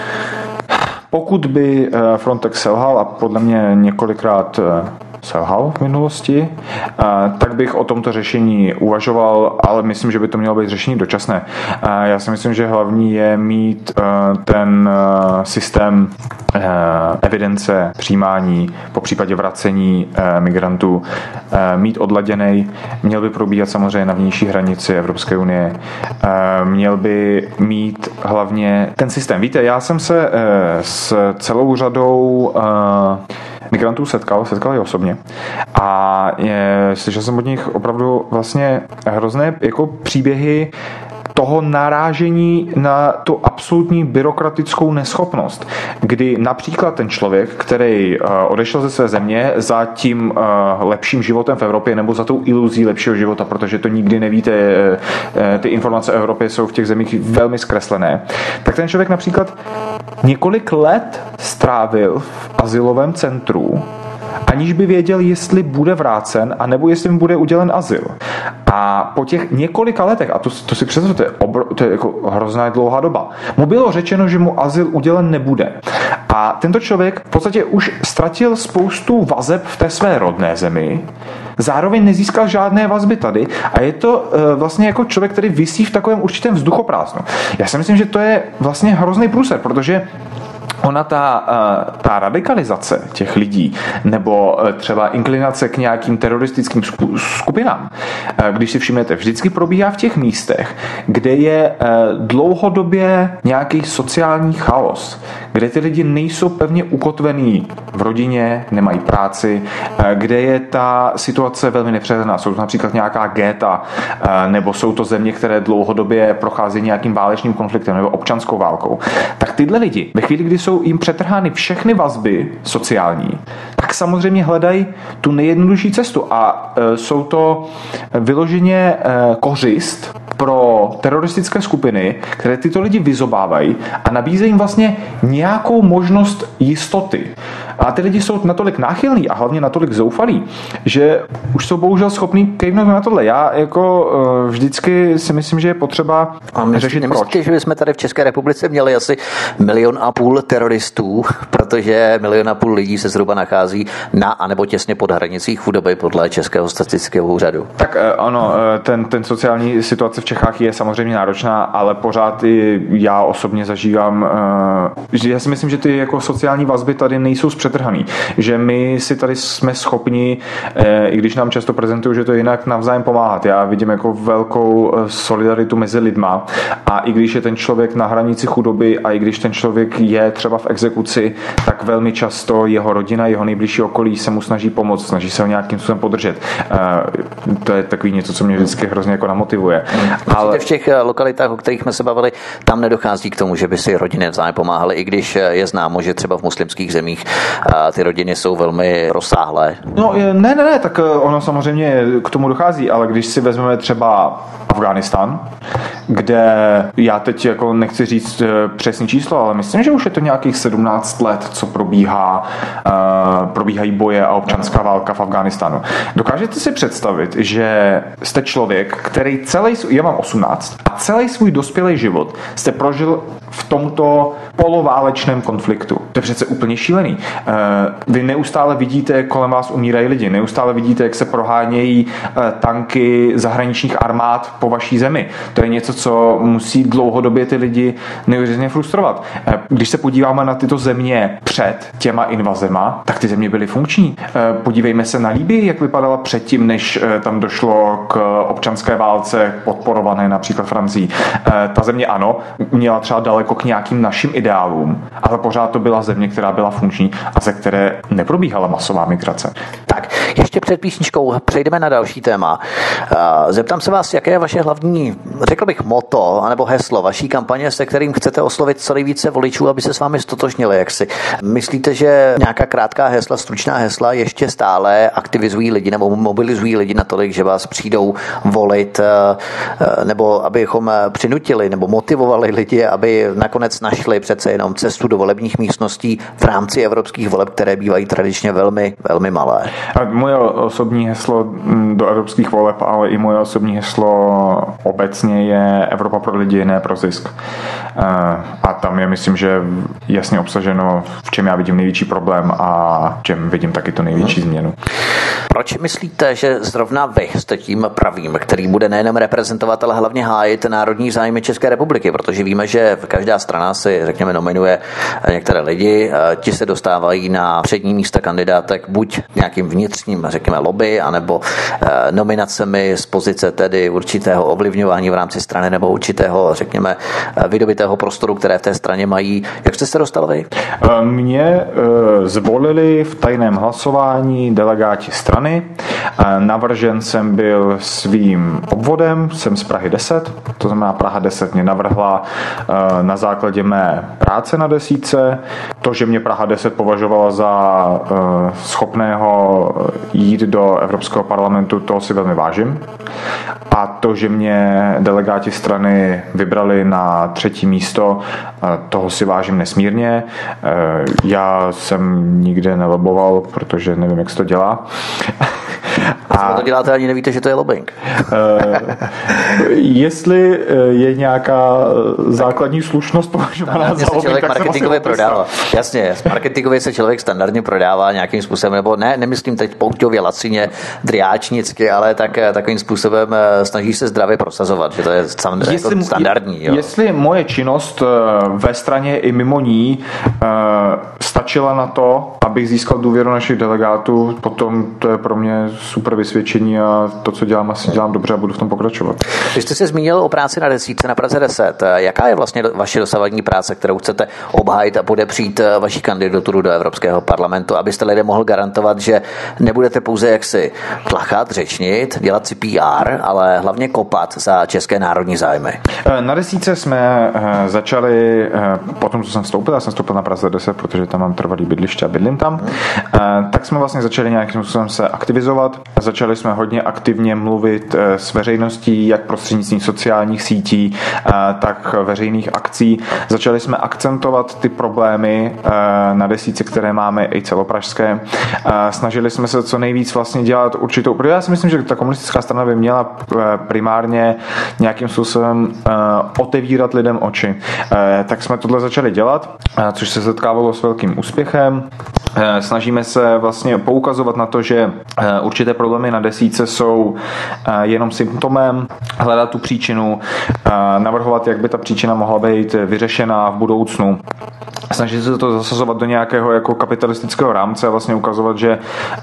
Speaker 3: Pokud by Frontex selhal, a podle mě několikrát selhal v minulosti, tak bych o tomto řešení uvažoval, ale myslím, že by to mělo být řešení dočasné. Já si myslím, že hlavní je mít ten systém evidence přijímání, po případě vracení migrantů, mít odladěnej. Měl by probíhat samozřejmě na vnější hranici Evropské unie. Měl by mít hlavně ten systém. Víte, já jsem se s celou řadou migrantů setkal, setkal je osobně a je, slyšel jsem od nich opravdu vlastně hrozné jako příběhy toho narážení na tu absolutní byrokratickou neschopnost, kdy například ten člověk, který odešel ze své země za tím lepším životem v Evropě nebo za tou iluzí lepšího života, protože to nikdy nevíte, ty informace o Evropě jsou v těch zemích velmi zkreslené, tak ten člověk například několik let strávil v azylovém centru, aniž by věděl, jestli bude vrácen, anebo jestli mu bude udělen azyl. A po těch několika letech, a to, to si představte, to je, obro, to je jako hrozná dlouhá doba, mu bylo řečeno, že mu azyl udělen nebude. A tento člověk v podstatě už ztratil spoustu vazeb v té své rodné zemi, zároveň nezískal žádné vazby tady a je to uh, vlastně jako člověk, který visí v takovém určitém vzduchoprázdnu. Já si myslím, že to je vlastně hrozný průser, protože ona ta, ta radikalizace těch lidí nebo třeba inklinace k nějakým teroristickým skupinám, když si všimnete, vždycky probíhá v těch místech, kde je dlouhodobě nějaký sociální chaos, kde ty lidi nejsou pevně ukotvení v rodině, nemají práci, kde je ta situace velmi nepřehledná. Jsou to například nějaká géta, nebo jsou to země, které dlouhodobě procházejí nějakým válečným konfliktem nebo občanskou válkou. Tak tyhle lidi, ve chvíli, kdy jsou jim přetrhány všechny vazby sociální, tak samozřejmě hledají tu nejjednodušší cestu a e, jsou to vyloženě e, kořist pro teroristické skupiny, které tyto lidi vyzobávají a nabízejí jim vlastně nějakou možnost jistoty. A ty lidi jsou natolik náchylní a hlavně natolik zoufalí, že už jsou bohužel schopní kejvnout na tohle. Já jako uh, vždycky si myslím, že je potřeba
Speaker 2: a my
Speaker 3: řešit proč.
Speaker 2: Myslíte, že bychom tady v České republice měli asi milion a půl teroristů, protože milion a půl lidí se zhruba nachází na anebo těsně pod hranicí chudoby podle Českého statistického úřadu?
Speaker 3: Tak uh, ano, ten, ten sociální situace v Čechách je samozřejmě náročná, ale pořád i já osobně zažívám, že já si myslím, že ty jako sociální vazby tady nejsou zpřetrhaný, že my si tady jsme schopni, i když nám často prezentují, že to je jinak, navzájem pomáhat. Já vidím jako velkou solidaritu mezi lidma a i když je ten člověk na hranici chudoby a i když ten člověk je třeba v exekuci, tak velmi často jeho rodina, jeho nejbližší okolí se mu snaží pomoct, snaží se ho nějakým způsobem podržet. To je takový něco, co mě vždycky hrozně jako namotivuje.
Speaker 2: Ale v těch lokalitách, o kterých jsme se bavili, tam nedochází k tomu, že by si rodiny vzájem pomáhaly, i když je známo, že třeba v muslimských zemích ty rodiny jsou velmi rozsáhlé.
Speaker 3: No ne, ne, ne, tak ono samozřejmě k tomu dochází, ale když si vezmeme třeba Afghánistán, kde já teď jako nechci říct přesný číslo, ale myslím, že už je to nějakých sedmnáct let, co probíhá, uh, probíhají boje a občanská válka v Afghánistánu. Dokážete si představit, že jste člověk, který celý, já mám osmnáct, a celý svůj dospělý život jste prožil v tomto poloválečném konfliktu. To je přece úplně šílený. Vy neustále vidíte, kolem vás umírají lidi, neustále vidíte, jak se prohánějí tanky zahraničních armád po vaší zemi. To je něco, co musí dlouhodobě ty lidi neuvěřitelně frustrovat. Když se podíváme na tyto země před těma invazema, tak ty země byly funkční. Podívejme se na Libyi, jak vypadala předtím, než tam došlo k občanské válce podporované například Francií. Ta země ano, měla třeba daleko k nějakým našim ideálům, ale pořád to byla země, která byla funkční a ze které neprobíhala masová migrace.
Speaker 2: Tak, ještě před písničkou přejdeme na další téma. Zeptám se vás, jaké je vaše hlavní, řekl bych, motto anebo heslo vaší kampaně, se kterým chcete oslovit co nejvíce voličů, aby se s vámi stotožnili. Jak si myslíte, že nějaká krátká hesla, stručná hesla ještě stále aktivizují lidi nebo mobilizují lidi natolik, že vás přijdou volit, nebo abychom přinutili nebo motivovali lidi, aby nakonec našli přece jenom cestu do volebních místností v rámci evropských voleb, které bývají tradičně velmi, velmi malé?
Speaker 3: Moje osobní heslo do evropských voleb, ale i moje osobní heslo obecně je Evropa pro lidi, ne pro zisk. A tam je, myslím, že jasně obsaženo, v čem já vidím největší problém a v čem vidím taky tu největší změnu.
Speaker 2: Proč myslíte, že zrovna vy jste tím pravým, který bude nejenom reprezentovat, ale hlavně hájit národní zájmy České republiky? Protože víme, že každá strana si, řekněme, nominuje některé lidi, ti se dostávají na přední místa kandidátek buď nějakým vnitřním, řekněme, lobby, anebo nominacemi z pozice tedy určitého ovlivňování v rámci strany nebo určitého, řekněme, vydobitého prostoru, které v té straně mají. Jak jste se dostal vy?
Speaker 3: Mě zvolili v tajném hlasování delegáti strany. Navržen jsem byl svým obvodem, jsem z Prahy deset, to znamená Praha deset mě navrhla na základě mé práce na desítce. To, že mě Praha deset považovala za schopného jít do Evropského parlamentu, to si velmi vážím. A to, že mě delegáti strany vybrali na třetí místo, toho si vážím nesmírně. Já jsem nikde neloboval, protože nevím, jak se to dělá.
Speaker 2: A to děláte, ani nevíte, že to je lobbying.
Speaker 3: Jestli je nějaká základní slušnost považovaná za lobbying,
Speaker 2: člověk marketingově prodává. Jasně, marketingově se člověk standardně prodává nějakým způsobem, nebo ne, nemyslím teď pouťově, lacině, driáčnicky, ale tak, takovým způsobem snaží se zdravě prosazovat, že to je jestli, jako standardní. Jo.
Speaker 3: Jestli moje činnost ve straně i mimo ní stačila na to, abych získal důvěru našich delegátů, potom to je pro mě super vysvědčení a to, co dělám, asi dělám dobře a budu v tom pokračovat.
Speaker 2: Vy jste se zmínil o práci na desítce na Praze deset. Jaká je vlastně vaše dosavadní práce, kterou chcete obhájit a podepřít vaši kandidaturu do Evropského parlamentu, abyste lidem mohl garantovat, že nebudete pouze jaksi tlachat, řečnit, dělat si P R, ale hlavně kopat za české národní zájmy?
Speaker 3: Na desítce jsme začali, potom co jsem vstoupil, já jsem vstoupil na Praze deset, protože tam mám trvalý bydliště a bydlím tam, tak jsme vlastně začali nějakým způsobem se aktivizovat. Začali jsme hodně aktivně mluvit s veřejností, jak prostřednictvím sociálních sítí, tak veřejných akcí. Začali jsme akcentovat ty problémy na desítce, které máme i celopražské. Snažili jsme se co nejvíc vlastně dělat určitou, protože já si myslím, že ta komunistická strana by měla primárně nějakým způsobem otevírat lidem oči. Tak jsme tohle začali dělat, což se setkávalo s velkým úspěchem. Snažíme se vlastně poukazovat na to, že určité problémy na desítce jsou jenom symptomem, hledat tu příčinu, navrhovat, jak by ta příčina mohla být vyřešena v budoucnu. Snažit se to zasazovat do nějakého jako kapitalistického rámce a vlastně ukazovat, že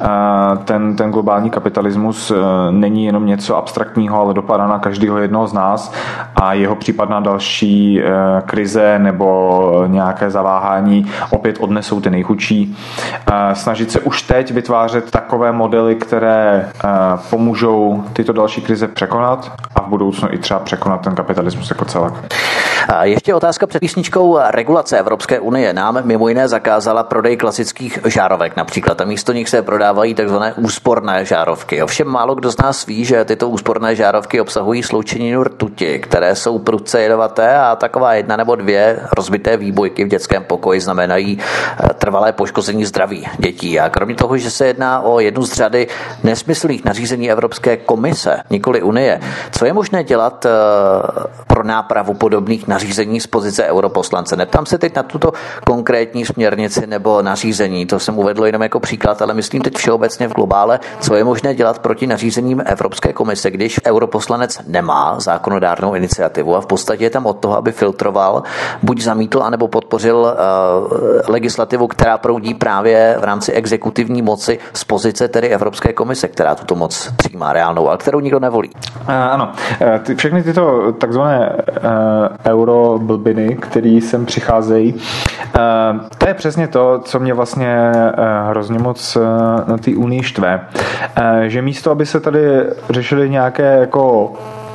Speaker 3: ten, ten globální kapitalismus není jenom něco abstraktního, ale dopadá na každého jednoho z nás a jeho případná další krize nebo nějaké zaváhání opět odnesou ty nejchudší. Snažit se už teď vytvářet takové modely, které pomůžou tyto další krize překonat a v budoucnu i třeba překonat ten kapitalismus jako celek.
Speaker 2: A ještě otázka před písničkou. Regulace Evropské unie nám mimo jiné zakázala prodej klasických žárovek například a místo nich se prodávají takzvané úsporné žárovky. Ovšem málo kdo z nás ví, že tyto úsporné žárovky obsahují sloučeninu rtuti, které jsou prudce jedovaté a taková jedna nebo dvě rozbité výbojky v dětském pokoji znamenají trvalé poškození zdraví dětí. A kromě toho, že se jedná o jednu z řady nesmyslných nařízení Evropské komise, nikoli Unie, co je možné dělat pro nápravu podobných nařízení z pozice europoslance? Neptám se teď na tuto konkrétní směrnici nebo nařízení, to jsem uvedl jenom jako příklad, ale myslím teď všeobecně v globále, co je možné dělat proti nařízením Evropské komise, když europoslanec nemá zákonodárnou iniciativu a v podstatě je tam od toho, aby filtroval, buď zamítl, anebo podpořil uh, legislativu, která proudí právě v rámci exekutivní moci z pozice tedy Evropské komise, která tuto moc přijímá reálnou, ale kterou nikdo nevolí.
Speaker 3: Uh, ano, ty, všechny tyto takzvané uh, euroblbiny, které sem přicházejí, uh, to je přesně to, co mě vlastně uh, hrozně moc uh, na té unii štve. Uh, že místo, aby se tady řešily nějaké jako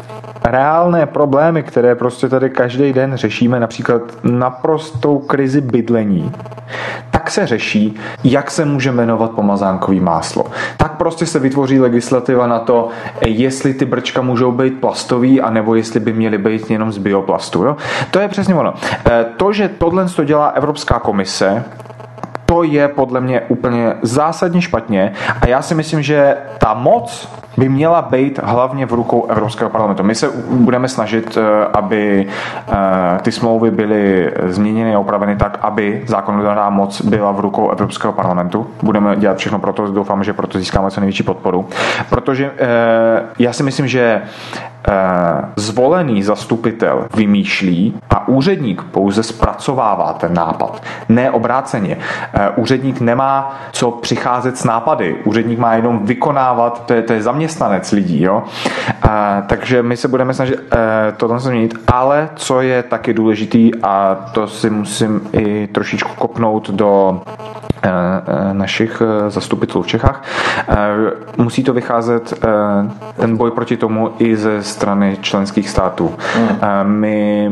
Speaker 3: reálné problémy, které prostě tady každý den řešíme, například naprostou krizi bydlení, tak se řeší, jak se může jmenovat pomazánkový máslo. Tak prostě se vytvoří legislativa na to, jestli ty brčka můžou být plastový, anebo jestli by měly být jenom z bioplastu. Jo? To je přesně ono. To, že tohle to dělá Evropská komise, to je podle mě úplně zásadně špatně a já si myslím, že ta moc by měla být hlavně v rukou Evropského parlamentu. My se budeme snažit, aby ty smlouvy byly změněny a upraveny tak, aby zákonodárná moc byla v rukou Evropského parlamentu. Budeme dělat všechno pro to, doufám, že proto získáme co největší podporu. Protože já si myslím, že zvolený zastupitel vymýšlí a úředník pouze zpracovává ten nápad. Ne obráceně. Úředník nemá co přicházet s nápady. Úředník má jenom vykonávat, to je, to je zaměstnanec lidí. Jo? A, takže my se budeme snažit e, tohle změnit, ale co je taky důležitý a to si musím i trošičku kopnout do e, e, našich zastupitelů v Čechách, e, musí to vycházet e, ten boj proti tomu i ze strany členských států. Mm. E, my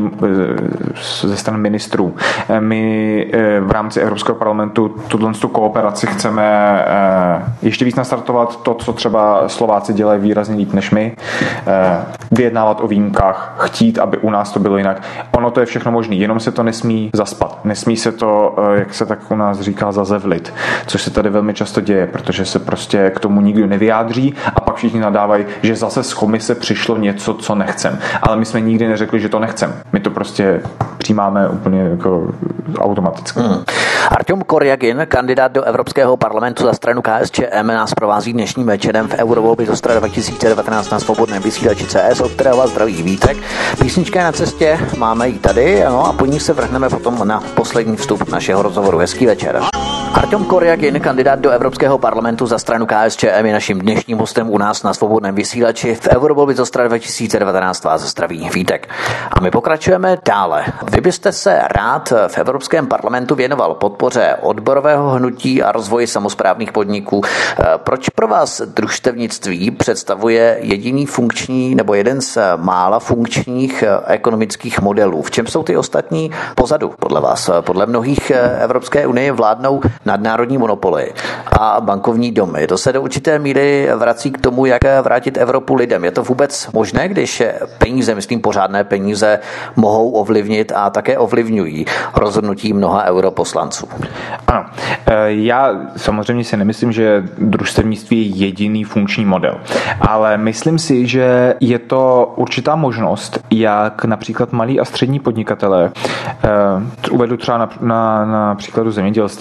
Speaker 3: ze strany ministrů. E, my e, v rámci Evropského parlamentu tuto kooperaci chceme e, ještě víc nastartovat to, co třeba Slováci dělají výrazně líp než my. E, vyjednávat o výjimkách, chtít, aby u nás to bylo jinak. Ono to je všechno možné, jenom se to nesmí zaspat. Nesmí se to, jak se tak u nás říká, zazevlit, což se tady velmi často děje, protože se prostě k tomu nikdo nevyjádří a pak všichni nadávají, že zase z komise přišlo něco, co nechcem. Ale my jsme nikdy neřekli, že to nechcem. My to prostě přijímáme úplně jako automaticky. Hmm.
Speaker 2: Arťom Korjagin, kandidát do Evropského parlamentu za stranu K S Č M, nás provází dnešním večerem v Eurovolbě z Ostra dva tisíce devatenáct na svobodném vysílači C S, od kterého vás zdraví Vítek. Písnička je na cestě, máme ji tady, ano, a po ní se vrhneme potom na poslední vstup našeho rozhovoru. Hezký večer. Arťom Korjagin, kandidát do Evropského parlamentu za stranu K S Č M, je naším dnešním hostem u nás na svobodném vysílači. V Eurovolbě z Ostra dva tisíce devatenáct vás zdraví Vítek. A my pokračujeme dále. Vy byste se rád v Evropském parlamentu věnoval podpoře odborového hnutí a rozvoji samosprávných podniků. Proč pro vás družstevnictví představuje jediný funkční nebo jeden z mála funkčních ekonomických modelů? V čem jsou ty ostatní pozadu podle vás? Podle mnohých Evropské unie vládnou nadnárodní monopoly a bankovní domy. To se do určité míry vrací k tomu, jak vrátit Evropu lidem. Je to vůbec možné, když peníze, myslím pořádné peníze, mohou ovlivnit a také ovlivňují rozhodnutí mnoha europoslanců?
Speaker 3: Ano. Já samozřejmě si nemyslím, že družstevnictví je jediný funkční model, ale myslím si, že je to určitá možnost, jak například malí a střední podnikatelé, uvedu třeba na, na, na příkladu zemědělství, který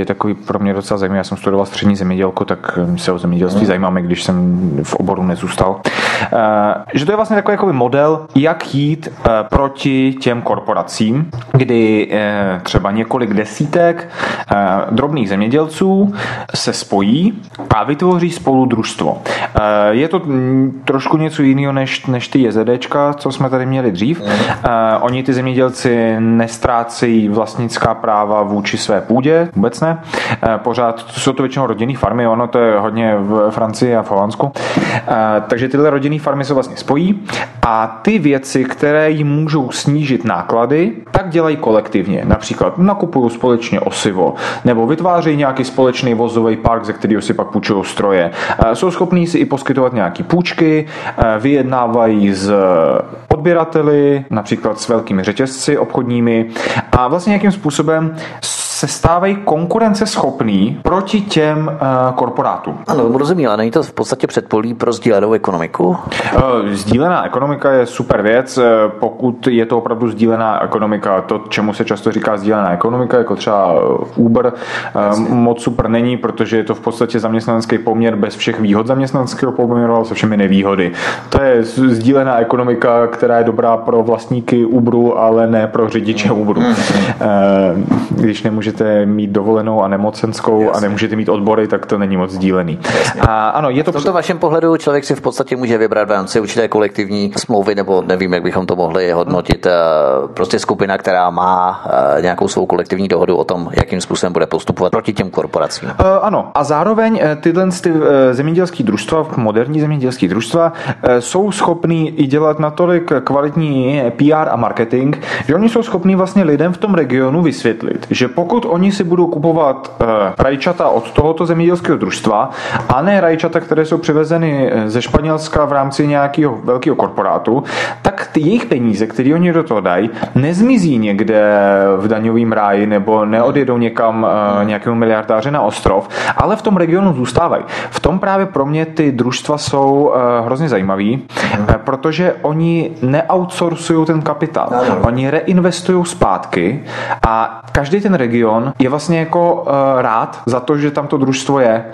Speaker 3: je takový pro mě docela zajímavý. Já jsem studoval střední zemědělku, tak se o zemědělství mm. zajímáme, když jsem v oboru nezůstal. Že to je vlastně takový jakoby model, jak jít proti těm korporacím, kdy třeba několik desítek drobných zemědělců se spojí a vytvoří spolu družstvo. Je to trošku něco jiného než, než ty JZDčka, co jsme tady měli dřív. Mm. Oni ty zemědělci nestrácejí vlastnická práva vůči své půdě, vůbec ne. Pořád jsou to většinou rodinné farmy, ono to je hodně v Francii a v Holandsku. Takže tyhle rodinné farmy se vlastně spojí a ty věci, které jim můžou snížit náklady, tak dělají kolektivně. Například nakupují společně osivo, nebo vytvářejí nějaký společný vozový park, ze kterého si pak půjčují stroje. Jsou schopní si i poskytovat nějaký půjčky, vyjednávají s odběrateli, například s velkými řetězci obchodními a vlastně nějakým způsobem se stávají konkurenceschopný proti těm uh, korporátům.
Speaker 2: Ano, rozumím, ale není to v podstatě předpolí pro sdílenou ekonomiku? Uh,
Speaker 3: sdílená ekonomika je super věc, pokud je to opravdu sdílená ekonomika. To, čemu se často říká sdílená ekonomika, jako třeba Uber, uh, moc super není, protože je to v podstatě zaměstnanecký poměr bez všech výhod zaměstnaneckého poměru, ale se všemi nevýhody. To je sdílená ekonomika, která je dobrá pro vlastníky Uberu, ale ne pro řidiče Uberu. Uh, když nemůžete mít dovolenou a nemocenskou Jasně. a nemůžete mít odbory, tak to není moc sdílený. A ano, je to
Speaker 2: v tomto vašem pohledu člověk si v podstatě může vybrat v rámci určité kolektivní smlouvy, nebo nevím, jak bychom to mohli hodnotit, prostě skupina, která má nějakou svou kolektivní dohodu o tom, jakým způsobem bude postupovat proti těm korporacím.
Speaker 3: Uh, ano, a zároveň tyhle ty zemědělský družstva, moderní zemědělský družstva, jsou schopní i dělat natolik kvalitní P R a marketing, že oni jsou schopní vlastně lidem v tom regionu vysvětlit, že pokud oni si budou kupovat uh, rajčata od tohoto zemědělského družstva a ne rajčata, které jsou přivezeny ze Španělska v rámci nějakého velkého korporátu, tak ty jejich peníze, které oni do toho dají, nezmizí někde v daňovém ráji nebo neodjedou někam uh, nějakému miliardáři na ostrov, ale v tom regionu zůstávají. V tom právě pro mě ty družstva jsou uh, hrozně zajímavý, uh, protože oni neoutsourcují ten kapitál. Oni reinvestují zpátky a každý ten region je vlastně jako uh, rád za to, že tam to družstvo je.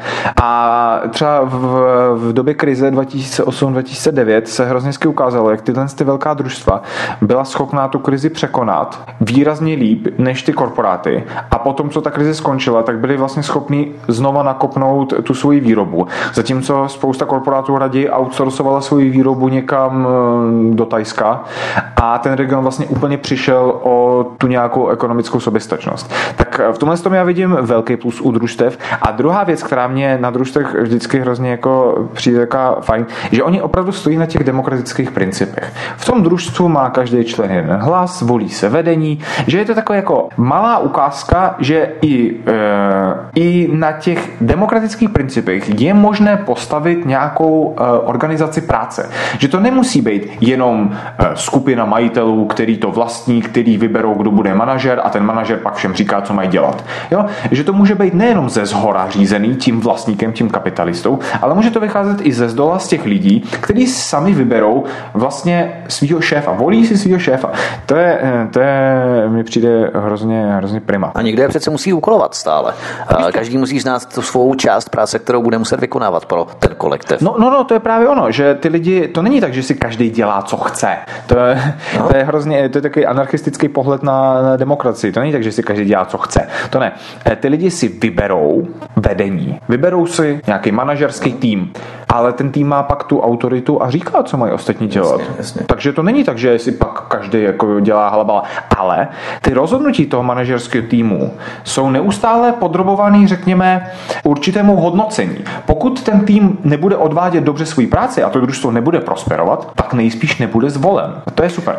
Speaker 3: A třeba v, v době krize dva tisíce osm dva tisíce devět se hrozně ukázalo, jak tyhle ty velká družstva byla schopná tu krizi překonat výrazně líp než ty korporáty. A potom, co ta krize skončila, tak byli vlastně schopní znova nakopnout tu svoji výrobu. Zatímco spousta korporátů raději outsourcovala svoji výrobu někam do Thajska a ten region vlastně úplně přišel o tu nějakou ekonomickou soběstačnost. Tak v tomhle tom já vidím velký plus u družstev. A druhá věc, která mě na družstvech vždycky hrozně jako přijde taká fajn, že oni opravdu stojí na těch demokratických principech. V tom družstvu má každý člen jeden hlas, volí se vedení, že je to taková jako malá ukázka, že i, e, i na těch demokratických principech je možné postavit nějakou e, organizaci práce. Že to nemusí být jenom e, skupina majitelů, který to vlastní, který vyberou, kdo bude manažer a ten manažer pak všem říká, co mají dělat. Jo? Že to může být nejenom ze zhora řízený tím vlastníkem, tím kapitalistou, ale může to vycházet i ze zdola z těch lidí, kteří sami vyberou vlastně svýho šéfa, volí si svýho šéfa. To je, to je mi přijde hrozně, hrozně prima.
Speaker 2: A někdo je přece musí úkolovat stále. Každý musí znát tu svou část práce, kterou bude muset vykonávat pro ten kolektiv.
Speaker 3: No, no, no, to je právě ono, že ty lidi, to není tak, že si každý dělá, co chce. To je, no. to je hrozně, to je takový anarchistický pohled na, na demokracii. To není tak, že si každý dělá, co chce. To ne. Ty lidi si vyberou vedení. Vyberou si nějaký manažerský tým, ale ten tým má pak tu autoritu a říká, co mají ostatní dělat. Jasně, jasně. Takže to není tak, že si pak každý jako dělá halabala, ale ty rozhodnutí toho manažerského týmu jsou neustále podrobovaný, řekněme, určitému hodnocení. Pokud ten tým nebude odvádět dobře svou práci a to družstvo nebude prosperovat, tak nejspíš nebude zvolen. A to je super.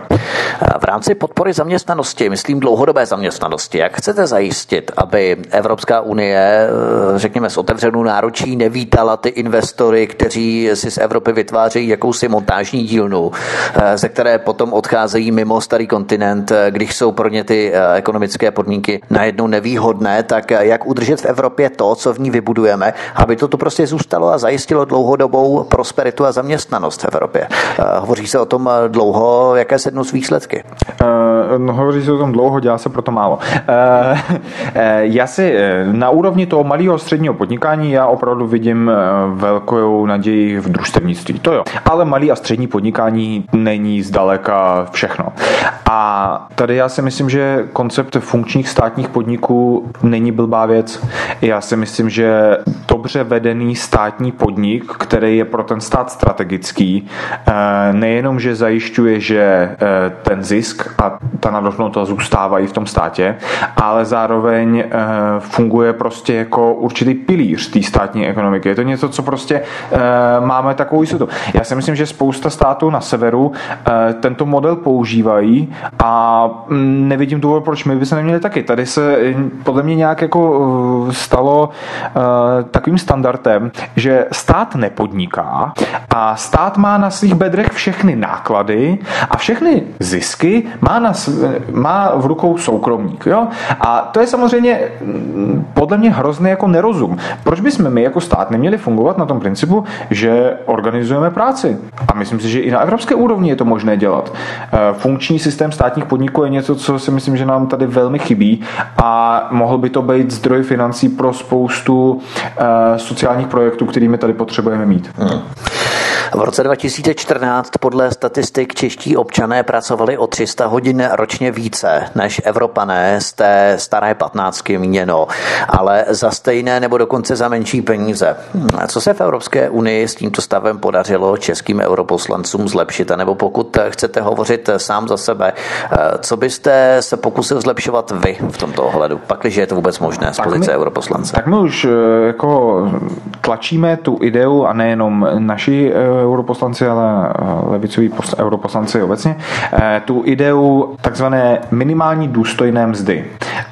Speaker 2: V rámci podpory zaměstnanosti, myslím dlouhodobé zaměstnanosti, jak chcete zajistit, aby Evropská unie, řekněme, s otevřenou náručí nevítala ty investory, kteří si z Evropy vytvářejí jakousi montážní dílnu, ze které potom odcházejí mimo starý kontinent, když jsou pro ně ty ekonomické podmínky najednou nevýhodné, tak jak udržet v Evropě je to, co v ní vybudujeme, aby to tu prostě zůstalo a zajistilo dlouhodobou prosperitu a zaměstnanost v Evropě. Hovoří se o tom dlouho, jaké se dnes výsledky?
Speaker 3: Uh, no, hovoří se o tom dlouho, dělá se proto málo. Uh, já si na úrovni toho malého středního podnikání já opravdu vidím velkou naději v družstevnictví. To jo. Ale malý a střední podnikání není zdaleka všechno. A tady já si myslím, že koncept funkčních státních podniků není blbá věc. Já si myslím, že dobře vedený státní podnik, který je pro ten stát strategický, nejenom, že zajišťuje, že ten zisk a ta nadhodnota zůstávají v tom státě, ale zároveň funguje prostě jako určitý pilíř té státní ekonomiky. Je to něco, co prostě máme takovou jistotu. Já si myslím, že spousta států na severu tento model používají a nevidím důvod, proč my bychom neměli taky. Tady se podle mě nějak jako stalo takovým standardem, že stát nepodniká a stát má na svých bedrech všechny náklady a všechny zisky má, na, má v rukou soukromník. Jo? A to je samozřejmě podle mě hrozný jako nerozum. Proč bychom my jako stát neměli fungovat na tom principu, že organizujeme práci? A myslím si, že i na evropské úrovni je to možné dělat. Funkční systém státních podniků je něco, co si myslím, že nám tady velmi chybí a mohl by to být zdroj financí pro spoustu uh, sociálních projektů, kterými tady potřebujeme mít. Hmm.
Speaker 2: V roce dva tisíce čtrnáct podle statistik čeští občané pracovali o tři sta hodin ročně více než Evropané z té staré patnáctky míněno, ale za stejné nebo dokonce za menší peníze. Co se v Evropské unii s tímto stavem podařilo českým europoslancům zlepšit? A nebo pokud chcete hovořit sám za sebe, co byste se pokusil zlepšovat vy v tomto ohledu, pakliže je to vůbec možné z pozice europoslance?
Speaker 3: Tak my už jako tlačíme tu ideu a nejenom naši europoslanci, ale levicoví europoslanci obecně, tu ideu takzvané minimální důstojné mzdy.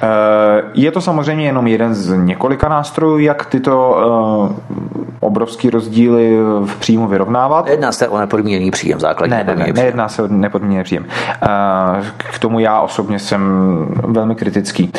Speaker 3: Je to samozřejmě jenom jeden z několika nástrojů, jak tyto obrovský rozdíly v příjmu vyrovnávat.
Speaker 2: Nejedná se o nepodmíněný příjem, základní
Speaker 3: ne, ne, ne, nejedná se o nepodmíněný příjem. K tomu já osobně jsem velmi kritický.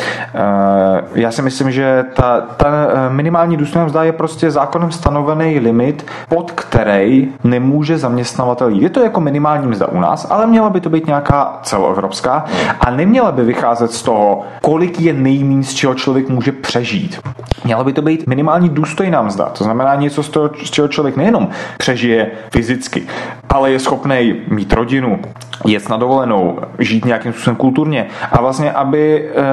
Speaker 3: Já si myslím, že ta, ta minimální důstojná mzda je prostě zákonem stanovený limit, pod který nemůže zaměstnavatel jít. Je to jako minimální mzda u nás, ale měla by to být nějaká celoevropská a neměla by vycházet z toho, kolik je nejméně, z čeho člověk může přežít. Měla by to být minimální důstojná mzda. To znamená něco, z, toho, z čeho člověk nejenom přežije fyzicky, ale je schopný mít rodinu, jet na dovolenou, žít nějakým způsobem kulturně a vlastně, aby e,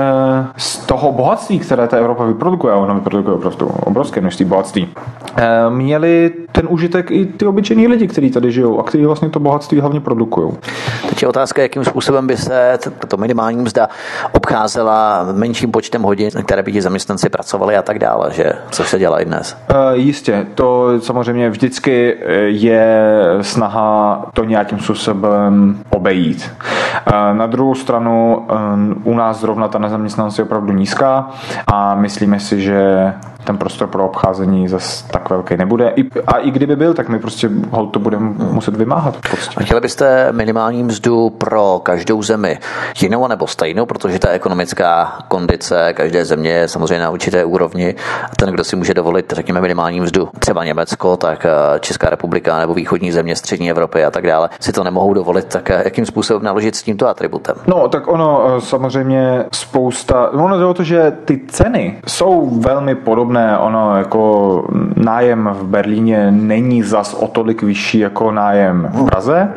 Speaker 3: z toho bohatství, které ta Evropa vyprodukuje, a ona vyprodukuje opravdu obrovské množství bohatství, e, měli ten užitek i ty obyčejní lidi, kteří tady žijou a kteří vlastně to bohatství hlavně produkují.
Speaker 2: Teď je otázka, jakým způsobem by se to minimální mzda obcházela menším počtem hodin, které by ti zaměstnanci pracovali a tak dále, že? Co se dělá i dnes?
Speaker 3: E, jistě, to samozřejmě vždycky je snaha to nějakým způsobem obejít. E, na druhou stranu e, u nás zrovna ta nezaměstnanost je opravdu nízká a myslíme si, že ten prostor pro obcházení zas tak velký nebude. I, a i kdyby byl, tak my prostě to budeme muset vymáhat. Prostě.
Speaker 2: A chtěli byste minimální mzdu pro každou zemi jinou nebo stejnou, protože ta ekonomická kondice každé země je samozřejmě na určité úrovni. A ten, kdo si může dovolit, řekněme, minimální mzdu, třeba Německo, tak Česká republika nebo východní země, střední Evropy a tak dále, si to nemohou dovolit, tak jakým způsobem naložit s tímto atributem?
Speaker 3: No, tak ono samozřejmě spousta, ono jde o to, že ty ceny jsou velmi podobné. Ono jako nájem v Berlíně není zas o tolik vyšší jako nájem v Praze,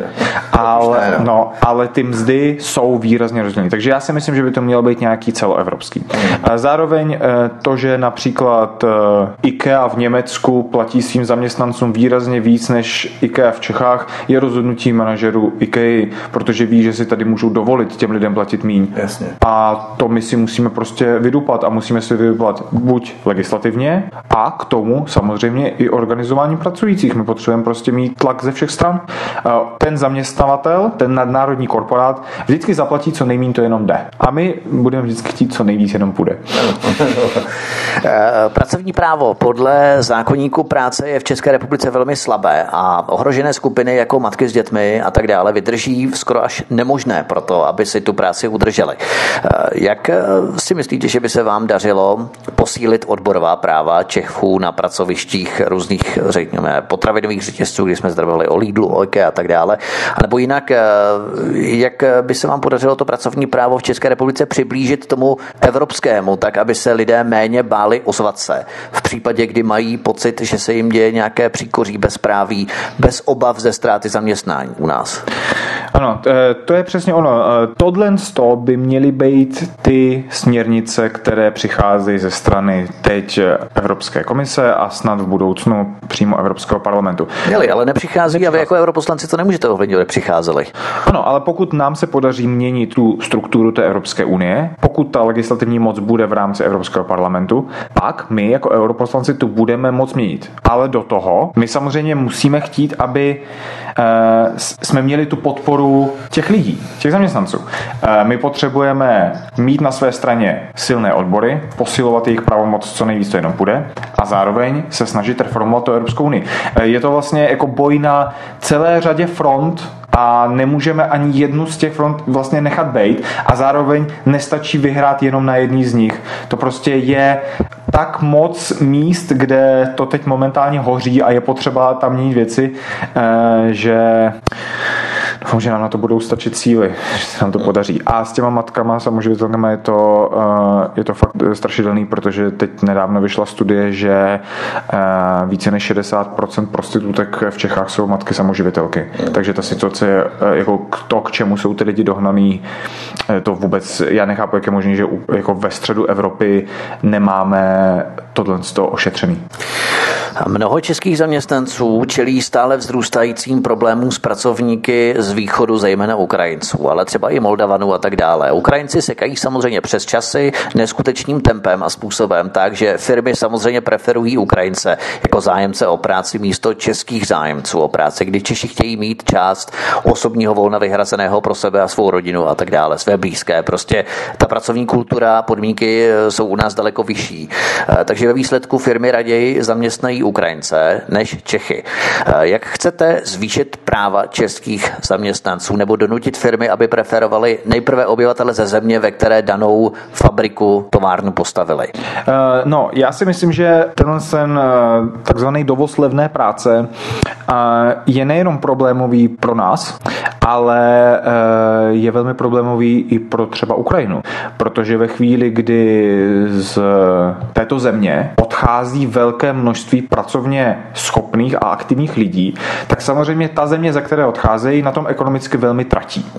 Speaker 3: ale, no, ale ty mzdy jsou výrazně rozdílné. Takže já si myslím, že by to mělo být nějaký celoevropský. Zároveň to, že například IKEA v Německu platí svým zaměstnancům výrazně víc než IKEA v Čechách, je rozhodnutí manažerů IKEA, protože ví, že si tady můžou dovolit těm lidem platit míň.
Speaker 2: Jasně.
Speaker 3: A to my si musíme prostě vydupat a musíme si vydupat buď legislativně a k tomu samozřejmě i organizování pracujících. My potřebujeme prostě mít tlak ze všech stran. Ten zaměstnavatel, ten nadnárodní korporát vždycky zaplatí co nejméně, to jenom jde. A my budeme vždycky chtít co nejvíc, jenom půjde.
Speaker 2: Pracovní právo podle zákoníku práce je v České republice velmi slabé a ohrožené skupiny jako matky s dětmi a tak dále vydrží skoro až nemožné pro to, aby si tu práci udrželi. Jak si myslíte, že by se vám dařilo posílit odborová celá práva Čechů na pracovištích různých, řekněme, potravinových řetězců, kdy jsme zdravili o Lidlu, o IKEA a tak dále. A nebo jinak, jak by se vám podařilo to pracovní právo v České republice přiblížit tomu evropskému, tak aby se lidé méně báli ozvat se v případě, kdy mají pocit, že se jim děje nějaké příkoří, bezpráví, bez obav ze ztráty zaměstnání u nás?
Speaker 3: Ano, to je přesně ono. Tohle by měly být ty směrnice, které přicházejí ze strany teď Evropské komise a snad v budoucnu přímo Evropského parlamentu.
Speaker 2: Měli, ale nepřichází a vy jako europoslanci to nemůžete ovlivnit, nepřicházeli.
Speaker 3: Ano, ale pokud nám se podaří měnit tu strukturu té Evropské unie, pokud ta legislativní moc bude v rámci Evropského parlamentu, pak my jako europoslanci tu budeme moc měnit. Ale do toho my samozřejmě musíme chtít, aby e, jsme měli tu podporu těch lidí, těch zaměstnanců. E, my potřebujeme mít na své straně silné odbory, posilovat jejich pravomoc co nejvíc to jenom půjde a zároveň se snažit reformovat tu Evropskou unii. E, je to vlastně jako boj na celé řadě front a nemůžeme ani jednu z těch front vlastně nechat bejt a zároveň nestačí vyhrát jenom na jedný z nich. To prostě je tak moc míst, kde to teď momentálně hoří a je potřeba tam měnit věci, že doufám, že nám na to budou stačit síly, že se nám to podaří. A s těma matkama, samoživitelkama je to, je to fakt strašidelný, protože teď nedávno vyšla studie, že více než šedesát procent prostitutek v Čechách jsou matky samoživitelky. Takže ta situace, jako to, k čemu jsou ty lidi dohnaný, to vůbec, já nechápu, jak je možné, že jako ve středu Evropy nemáme tohle ošetřený.
Speaker 2: Mnoho českých zaměstnanců čelí stále vzrůstajícím problémům s pracovníky z východu, zejména Ukrajinců, ale třeba i Moldavanů a tak dále. Ukrajinci sekají samozřejmě přes časy neskutečným tempem a způsobem, takže firmy samozřejmě preferují Ukrajince jako zájemce o práci místo českých zájemců o práci, kdy Češi chtějí mít část osobního volna vyhrazeného pro sebe a svou rodinu a tak dále, své blízké. Prostě ta pracovní kultura, podmínky jsou u nás daleko vyšší. Takže ve výsledku firmy raději zaměstnají Ukrajince než Čechy. Jak chcete zvýšit práva českých zaměstnanců nebo donutit firmy, aby preferovali nejprve obyvatele ze země, ve které danou fabriku, továrnu postavili?
Speaker 3: No, já si myslím, že tenhle ten takzvaný dovoz levné práce je nejenom problémový pro nás, ale je velmi problémový i pro třeba Ukrajinu. Protože ve chvíli, kdy z této země odchází velké množství pracovně schopných a aktivních lidí, tak samozřejmě ta země, za které odcházejí, na tom ekonomicky velmi tratí.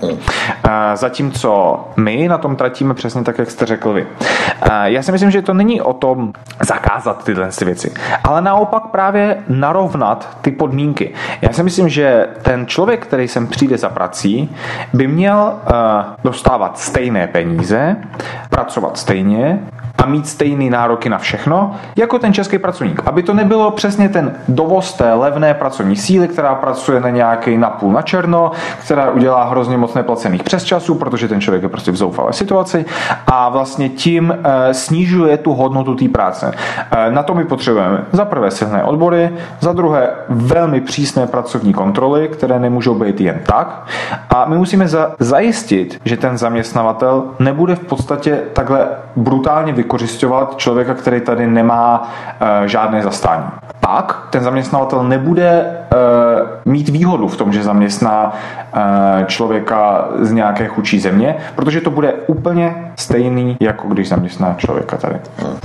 Speaker 3: Zatímco my na tom tratíme přesně tak, jak jste řekl vy. Já si myslím, že to není o tom zakázat tyhle věci, ale naopak právě narovnat ty podmínky. Já si myslím, že ten člověk, který sem přijde za prací, by měl dostávat stejné peníze, pracovat stejně a mít stejné nároky na všechno, jako ten český pracovník. Aby to nebylo přesně ten dovoz té levné pracovní síly, která pracuje na nějaký napůl na černo, která udělá hrozně moc neplacených přesčasů, protože ten člověk je prostě v zoufalé situaci a vlastně tím e, snižuje tu hodnotu té práce. E, na to my potřebujeme za prvé silné odbory, za druhé velmi přísné pracovní kontroly, které nemůžou být jen tak. A my musíme za, zajistit, že ten zaměstnavatel nebude v podstatě takhle brutálně vykořisťovat člověka, který tady nemá e, žádné zastání. Pak ten zaměstnavatel nebude e, mít výhodu v tom, že zaměstná e, člověka z nějaké chudší země, protože to bude úplně stejný, jako když zaměstná člověka tady.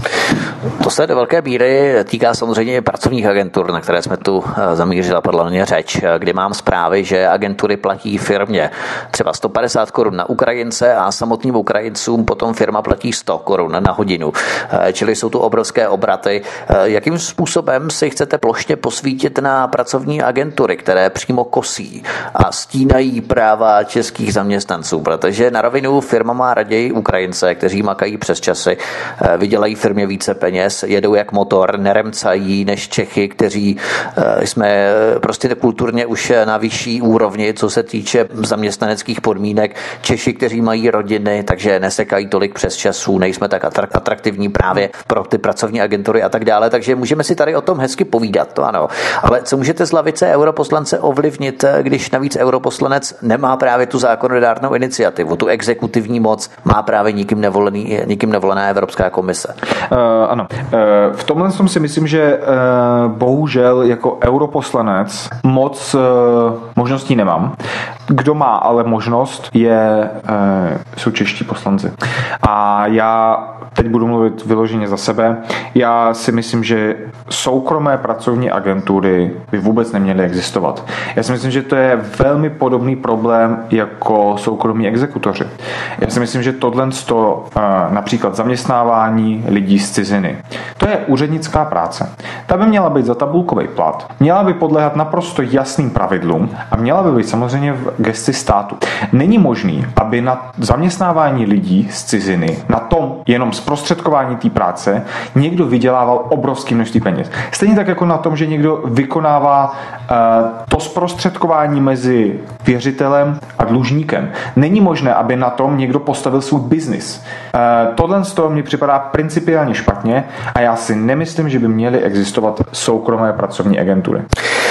Speaker 2: To se do velké míry týká samozřejmě pracovních agentur, na které jsme tu zamířila podle mě řeč, kdy mám zprávy, že agentury platí firmě třeba sto padesát korun na Ukrajince a samotným Ukrajincům potom firma platí sto korun na hodinu. Čili jsou tu obrovské obraty. Jakým způsobem si chcete plošně posvítit na pracovní agentury, které přímo kosí a stínají práva českých zaměstnanců? Protože na rovinu firma má raději Ukrajince, kteří makají přes časy, vydělají firmě více peněz, jedou jak motor, neremcají než Čechy, kteří jsme prostě kulturně už na vyšší úrovni, co se týče zaměstnaneckých podmínek. Češi, kteří mají rodiny, takže nesekají tolik přes časů, nejsme tak atraktivní. atraktivní právě pro ty pracovní agentury a tak dále. Takže můžeme si tady o tom hezky povídat, to ano. Ale co můžete z lavice europoslance ovlivnit, když navíc europoslanec nemá právě tu zákonodárnou iniciativu, tu exekutivní moc má právě nikým nevolený, nikým nevolená Evropská komise?
Speaker 3: Uh, ano. Uh, v tomhle tom si myslím, že uh, bohužel jako europoslanec moc uh, možností nemám. Kdo má ale možnost, je, uh, jsou čeští poslanci. A já teď budu mluvit vyloženě za sebe. Já si myslím, že soukromé pracovní agentury by vůbec neměly existovat. Já si myslím, že to je velmi podobný problém jako soukromí exekutoři. Já si myslím, že tohle sto, například zaměstnávání lidí z ciziny, to je úřednická práce. Ta by měla být za tabulkový plat, měla by podléhat naprosto jasným pravidlům a měla by být samozřejmě v gesci státu. Není možný, aby na zaměstnávání lidí z ciziny, na tom jenom zprostředkování té práce, někdo vydělával obrovské množství peněz. Stejně tak jako na tom, že někdo vykonává uh, to zprostředkování mezi věřitelem a dlužníkem. Není možné, aby na tom někdo postavil svůj biznis. Uh, tohle z toho mi připadá principiálně špatně a já si nemyslím, že by měly existovat soukromé pracovní agentury.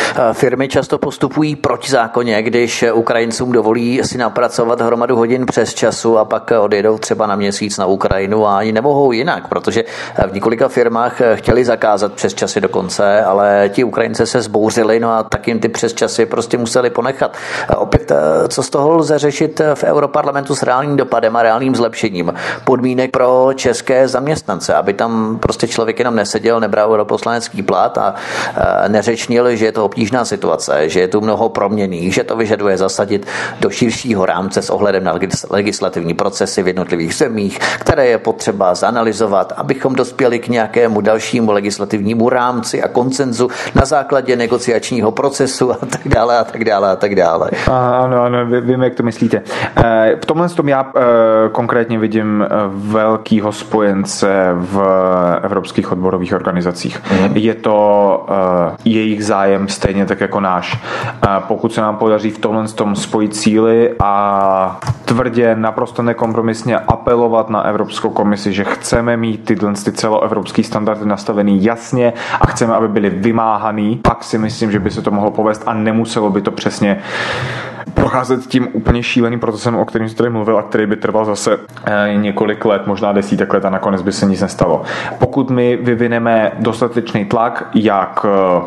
Speaker 2: Firmy často postupují proti zákoně, když Ukrajincům dovolí si napracovat hromadu hodin přes času a pak odjedou třeba na měsíc na Ukrajinu a ani nemohou jinak, protože v několika firmách chtěli zakázat přes časy dokonce, ale ti Ukrajinci se zbouřili, no a tak jim ty přes časy prostě museli ponechat. Opět, co z toho lze řešit v Europarlamentu s reálným dopadem a reálným zlepšením podmínek pro české zaměstnance, aby tam prostě člověk jenom neseděl, nebral europoslanecký plat a neřečnil, že je to obtížná situace, že je tu mnoho proměnných, že to vyžaduje zasadit do širšího rámce s ohledem na legislativní procesy v jednotlivých zemích, které je potřeba zanalyzovat, abychom dospěli k nějakému dalšímu legislativnímu rámci a konsenzu na základě negociačního procesu a tak dále a tak dále a tak dále.
Speaker 3: Ano, ano, vím, jak to myslíte. V tomhle tom já konkrétně vidím velkýho spojence v evropských odborových organizacích. Mm. Je to jejich zájem stejně tak jako náš. Pokud se nám podaří v tomhle tom spojit síly a tvrdě, naprosto nekompromisně apelovat na Evropskou komisi, že chceme mít tyhle ty celoevropský standardy nastavený jasně a chceme, aby byly vymáhaný, pak si myslím, že by se to mohlo povést a nemuselo by to přesně procházet tím úplně šíleným procesem, o kterém jsi tady mluvil a který by trval zase několik let, možná desítek let a nakonec by se nic nestalo. Pokud my vyvineme dostatečný tlak, jak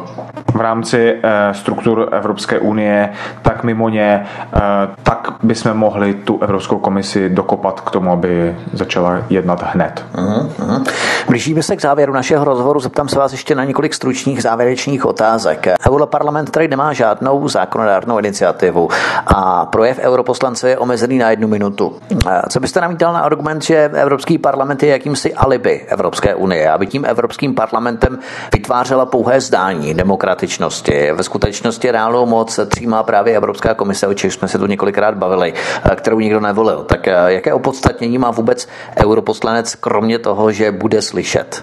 Speaker 3: v rámci struktur Evropské unie, tak mimo ně, tak bychom mohli tu Evropskou komisi dokopat k tomu, aby začala jednat hned.
Speaker 2: Uhum. Blížíme se k závěru našeho rozhovoru, zeptám se vás ještě na několik stručných závěrečných otázek. Europarlament tady nemá žádnou zákonodárnou iniciativu a projev europoslance je omezený na jednu minutu. Co byste namítal na argument, že Evropský parlament je jakýmsi alibi Evropské unie, aby tím Evropským parlamentem vytvářela pouhé zdání demokratičnosti? Ve skutečnosti reálnou moc přijímá právě Evropská komise, o čem jsme se tu několikrát bavili, kterou nikdo nevolil. Tak jaké opodstatnění má vůbec europoslanec, kromě toho, že bude slyšet?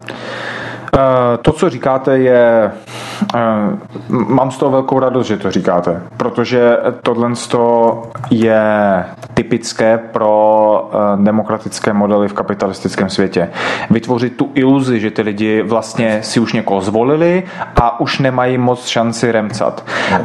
Speaker 3: To, co říkáte, je... Mám z toho velkou radost, že to říkáte, protože tohle je typické pro demokratické modely v kapitalistickém světě. Vytvořit tu iluzi, že ty lidi vlastně si už někoho zvolili a už nemají moc šanci remcat.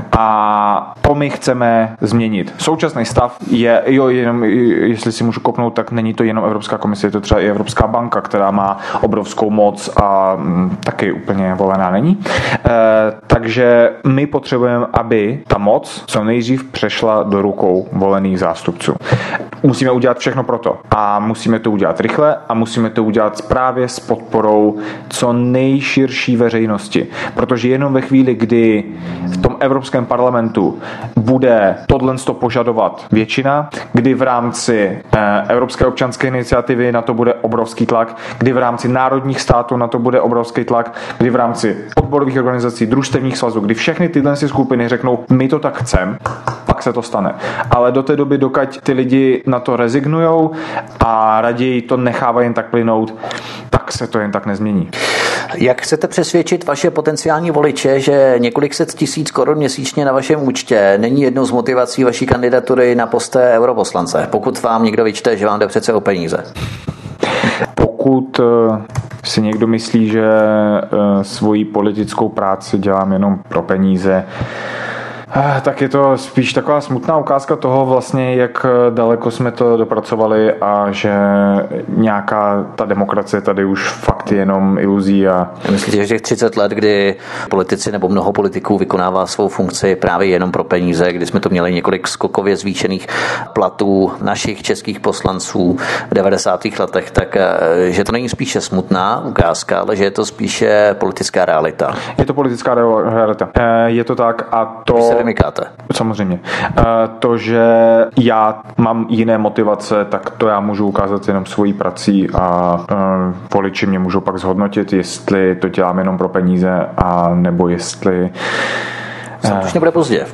Speaker 3: A to my chceme změnit. Současný stav je, jo, jenom, jestli si můžu kopnout, tak není to jenom Evropská komise, je to třeba i Evropská banka, která má obrovskou moc a taky úplně volená není. E, takže my potřebujeme, aby ta moc co nejdřív přešla do rukou volených zástupců. Musíme udělat všechno pro to. A musíme to udělat rychle a musíme to udělat právě s podporou co nejširší veřejnosti. Protože jenom ve chvíli, kdy v tom Evropském parlamentu bude tohle požadovat většina, kdy v rámci e, Evropské občanské iniciativy na to bude obrovský tlak, kdy v rámci národních států na to bude obrovský tlak, kdy v rámci odborových organizací, družstevních svazů, kdy všechny tyhle skupiny řeknou, my to tak chceme, pak se to stane. Ale do té doby, dokud ty lidi na to rezignujou a raději to nechávají jen tak plynout, tak se to jen tak nezmění.
Speaker 2: Jak chcete přesvědčit vaše potenciální voliče, že několik set tisíc korun měsíčně na vašem účtě není jednou z motivací vaší kandidatury na post europoslance, pokud vám někdo vyčte, že vám jde přece o peníze?
Speaker 3: pokud si někdo myslí, že svoji politickou práci dělám jenom pro peníze, tak je to spíš taková smutná ukázka toho vlastně, jak daleko jsme to dopracovali a že nějaká ta demokracie tady už fakt je jenom iluzí. A...
Speaker 2: Myslíte, že těch třicet let, kdy politici nebo mnoho politiků vykonává svou funkci právě jenom pro peníze, kdy jsme to měli několik skokově zvýšených platů našich českých poslanců v devadesátých letech, tak že to není spíše smutná ukázka, ale že je to spíše politická realita.
Speaker 3: Je to politická realita. Je to tak a to...
Speaker 2: Vymykáte.
Speaker 3: Samozřejmě. To, že já mám jiné motivace, tak to já můžu ukázat jenom svojí prací a voliči mě můžou pak zhodnotit, jestli to dělám jenom pro peníze a nebo jestli...
Speaker 2: Snad už nebude pozdě.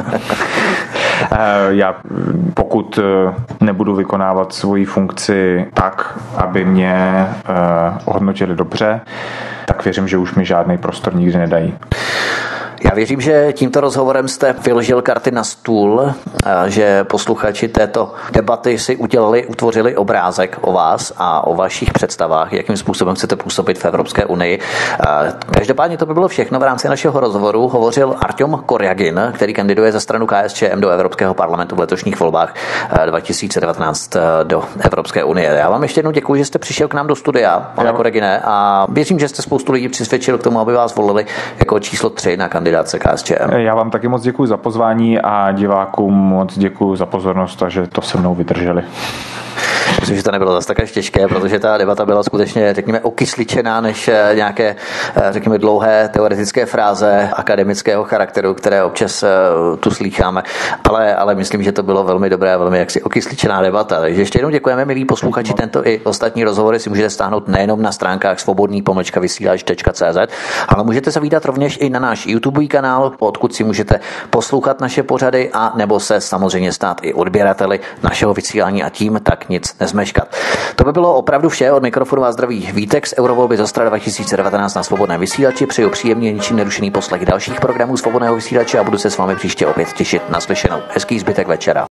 Speaker 3: Já pokud nebudu vykonávat svoji funkci tak, aby mě hodnotili dobře, tak věřím, že už mi žádný prostor nikdy nedají.
Speaker 2: Já věřím, že tímto rozhovorem jste vyložil karty na stůl, že posluchači této debaty si udělali, utvořili obrázek o vás a o vašich představách, jakým způsobem chcete působit v Evropské unii. Každopádně to by bylo všechno v rámci našeho rozhovoru. Hovořil Arťom Korjagin, který kandiduje za stranu K S Č M do Evropského parlamentu v letošních volbách dva tisíce devatenáct do Evropské unie. Já vám ještě jednou děkuji, že jste přišel k nám do studia, pane Korjagine, a věřím, že jste spoustu lidí přesvědčil k tomu, aby vás volili jako číslo tři na kandidáce K S Č M.
Speaker 3: Já vám taky moc děkuji za pozvání a divákům moc děkuji za pozornost a že to se mnou vydrželi.
Speaker 2: Myslím, že to nebylo zase tak až těžké, protože ta debata byla skutečně, řekněme, okysličená než nějaké, řekněme, dlouhé teoretické fráze akademického charakteru, které občas tu slýcháme, ale, ale myslím, že to bylo velmi dobré a velmi jaksi okysličená debata. Takže ještě jednou děkujeme, milí posluchači, tento i ostatní rozhovory si můžete stáhnout nejenom na stránkách svobodný pomlčka vysílač tečka cé zet, ale můžete se vydat rovněž i na náš YouTube kanál, odkud si můžete poslouchat naše pořady a nebo se samozřejmě stát i odběrateli našeho vysílání a tím tak nic nezmeškat. To by bylo opravdu vše. Od mikrofonu vás zdraví Vítek z Eurovolby Zostra dva tisíce devatenáct na Svobodném vysílači. Přeju příjemně ničím nerušený poslech dalších programů Svobodného vysílače a budu se s vámi příště opět těšit na slyšenou. Hezký zbytek večera.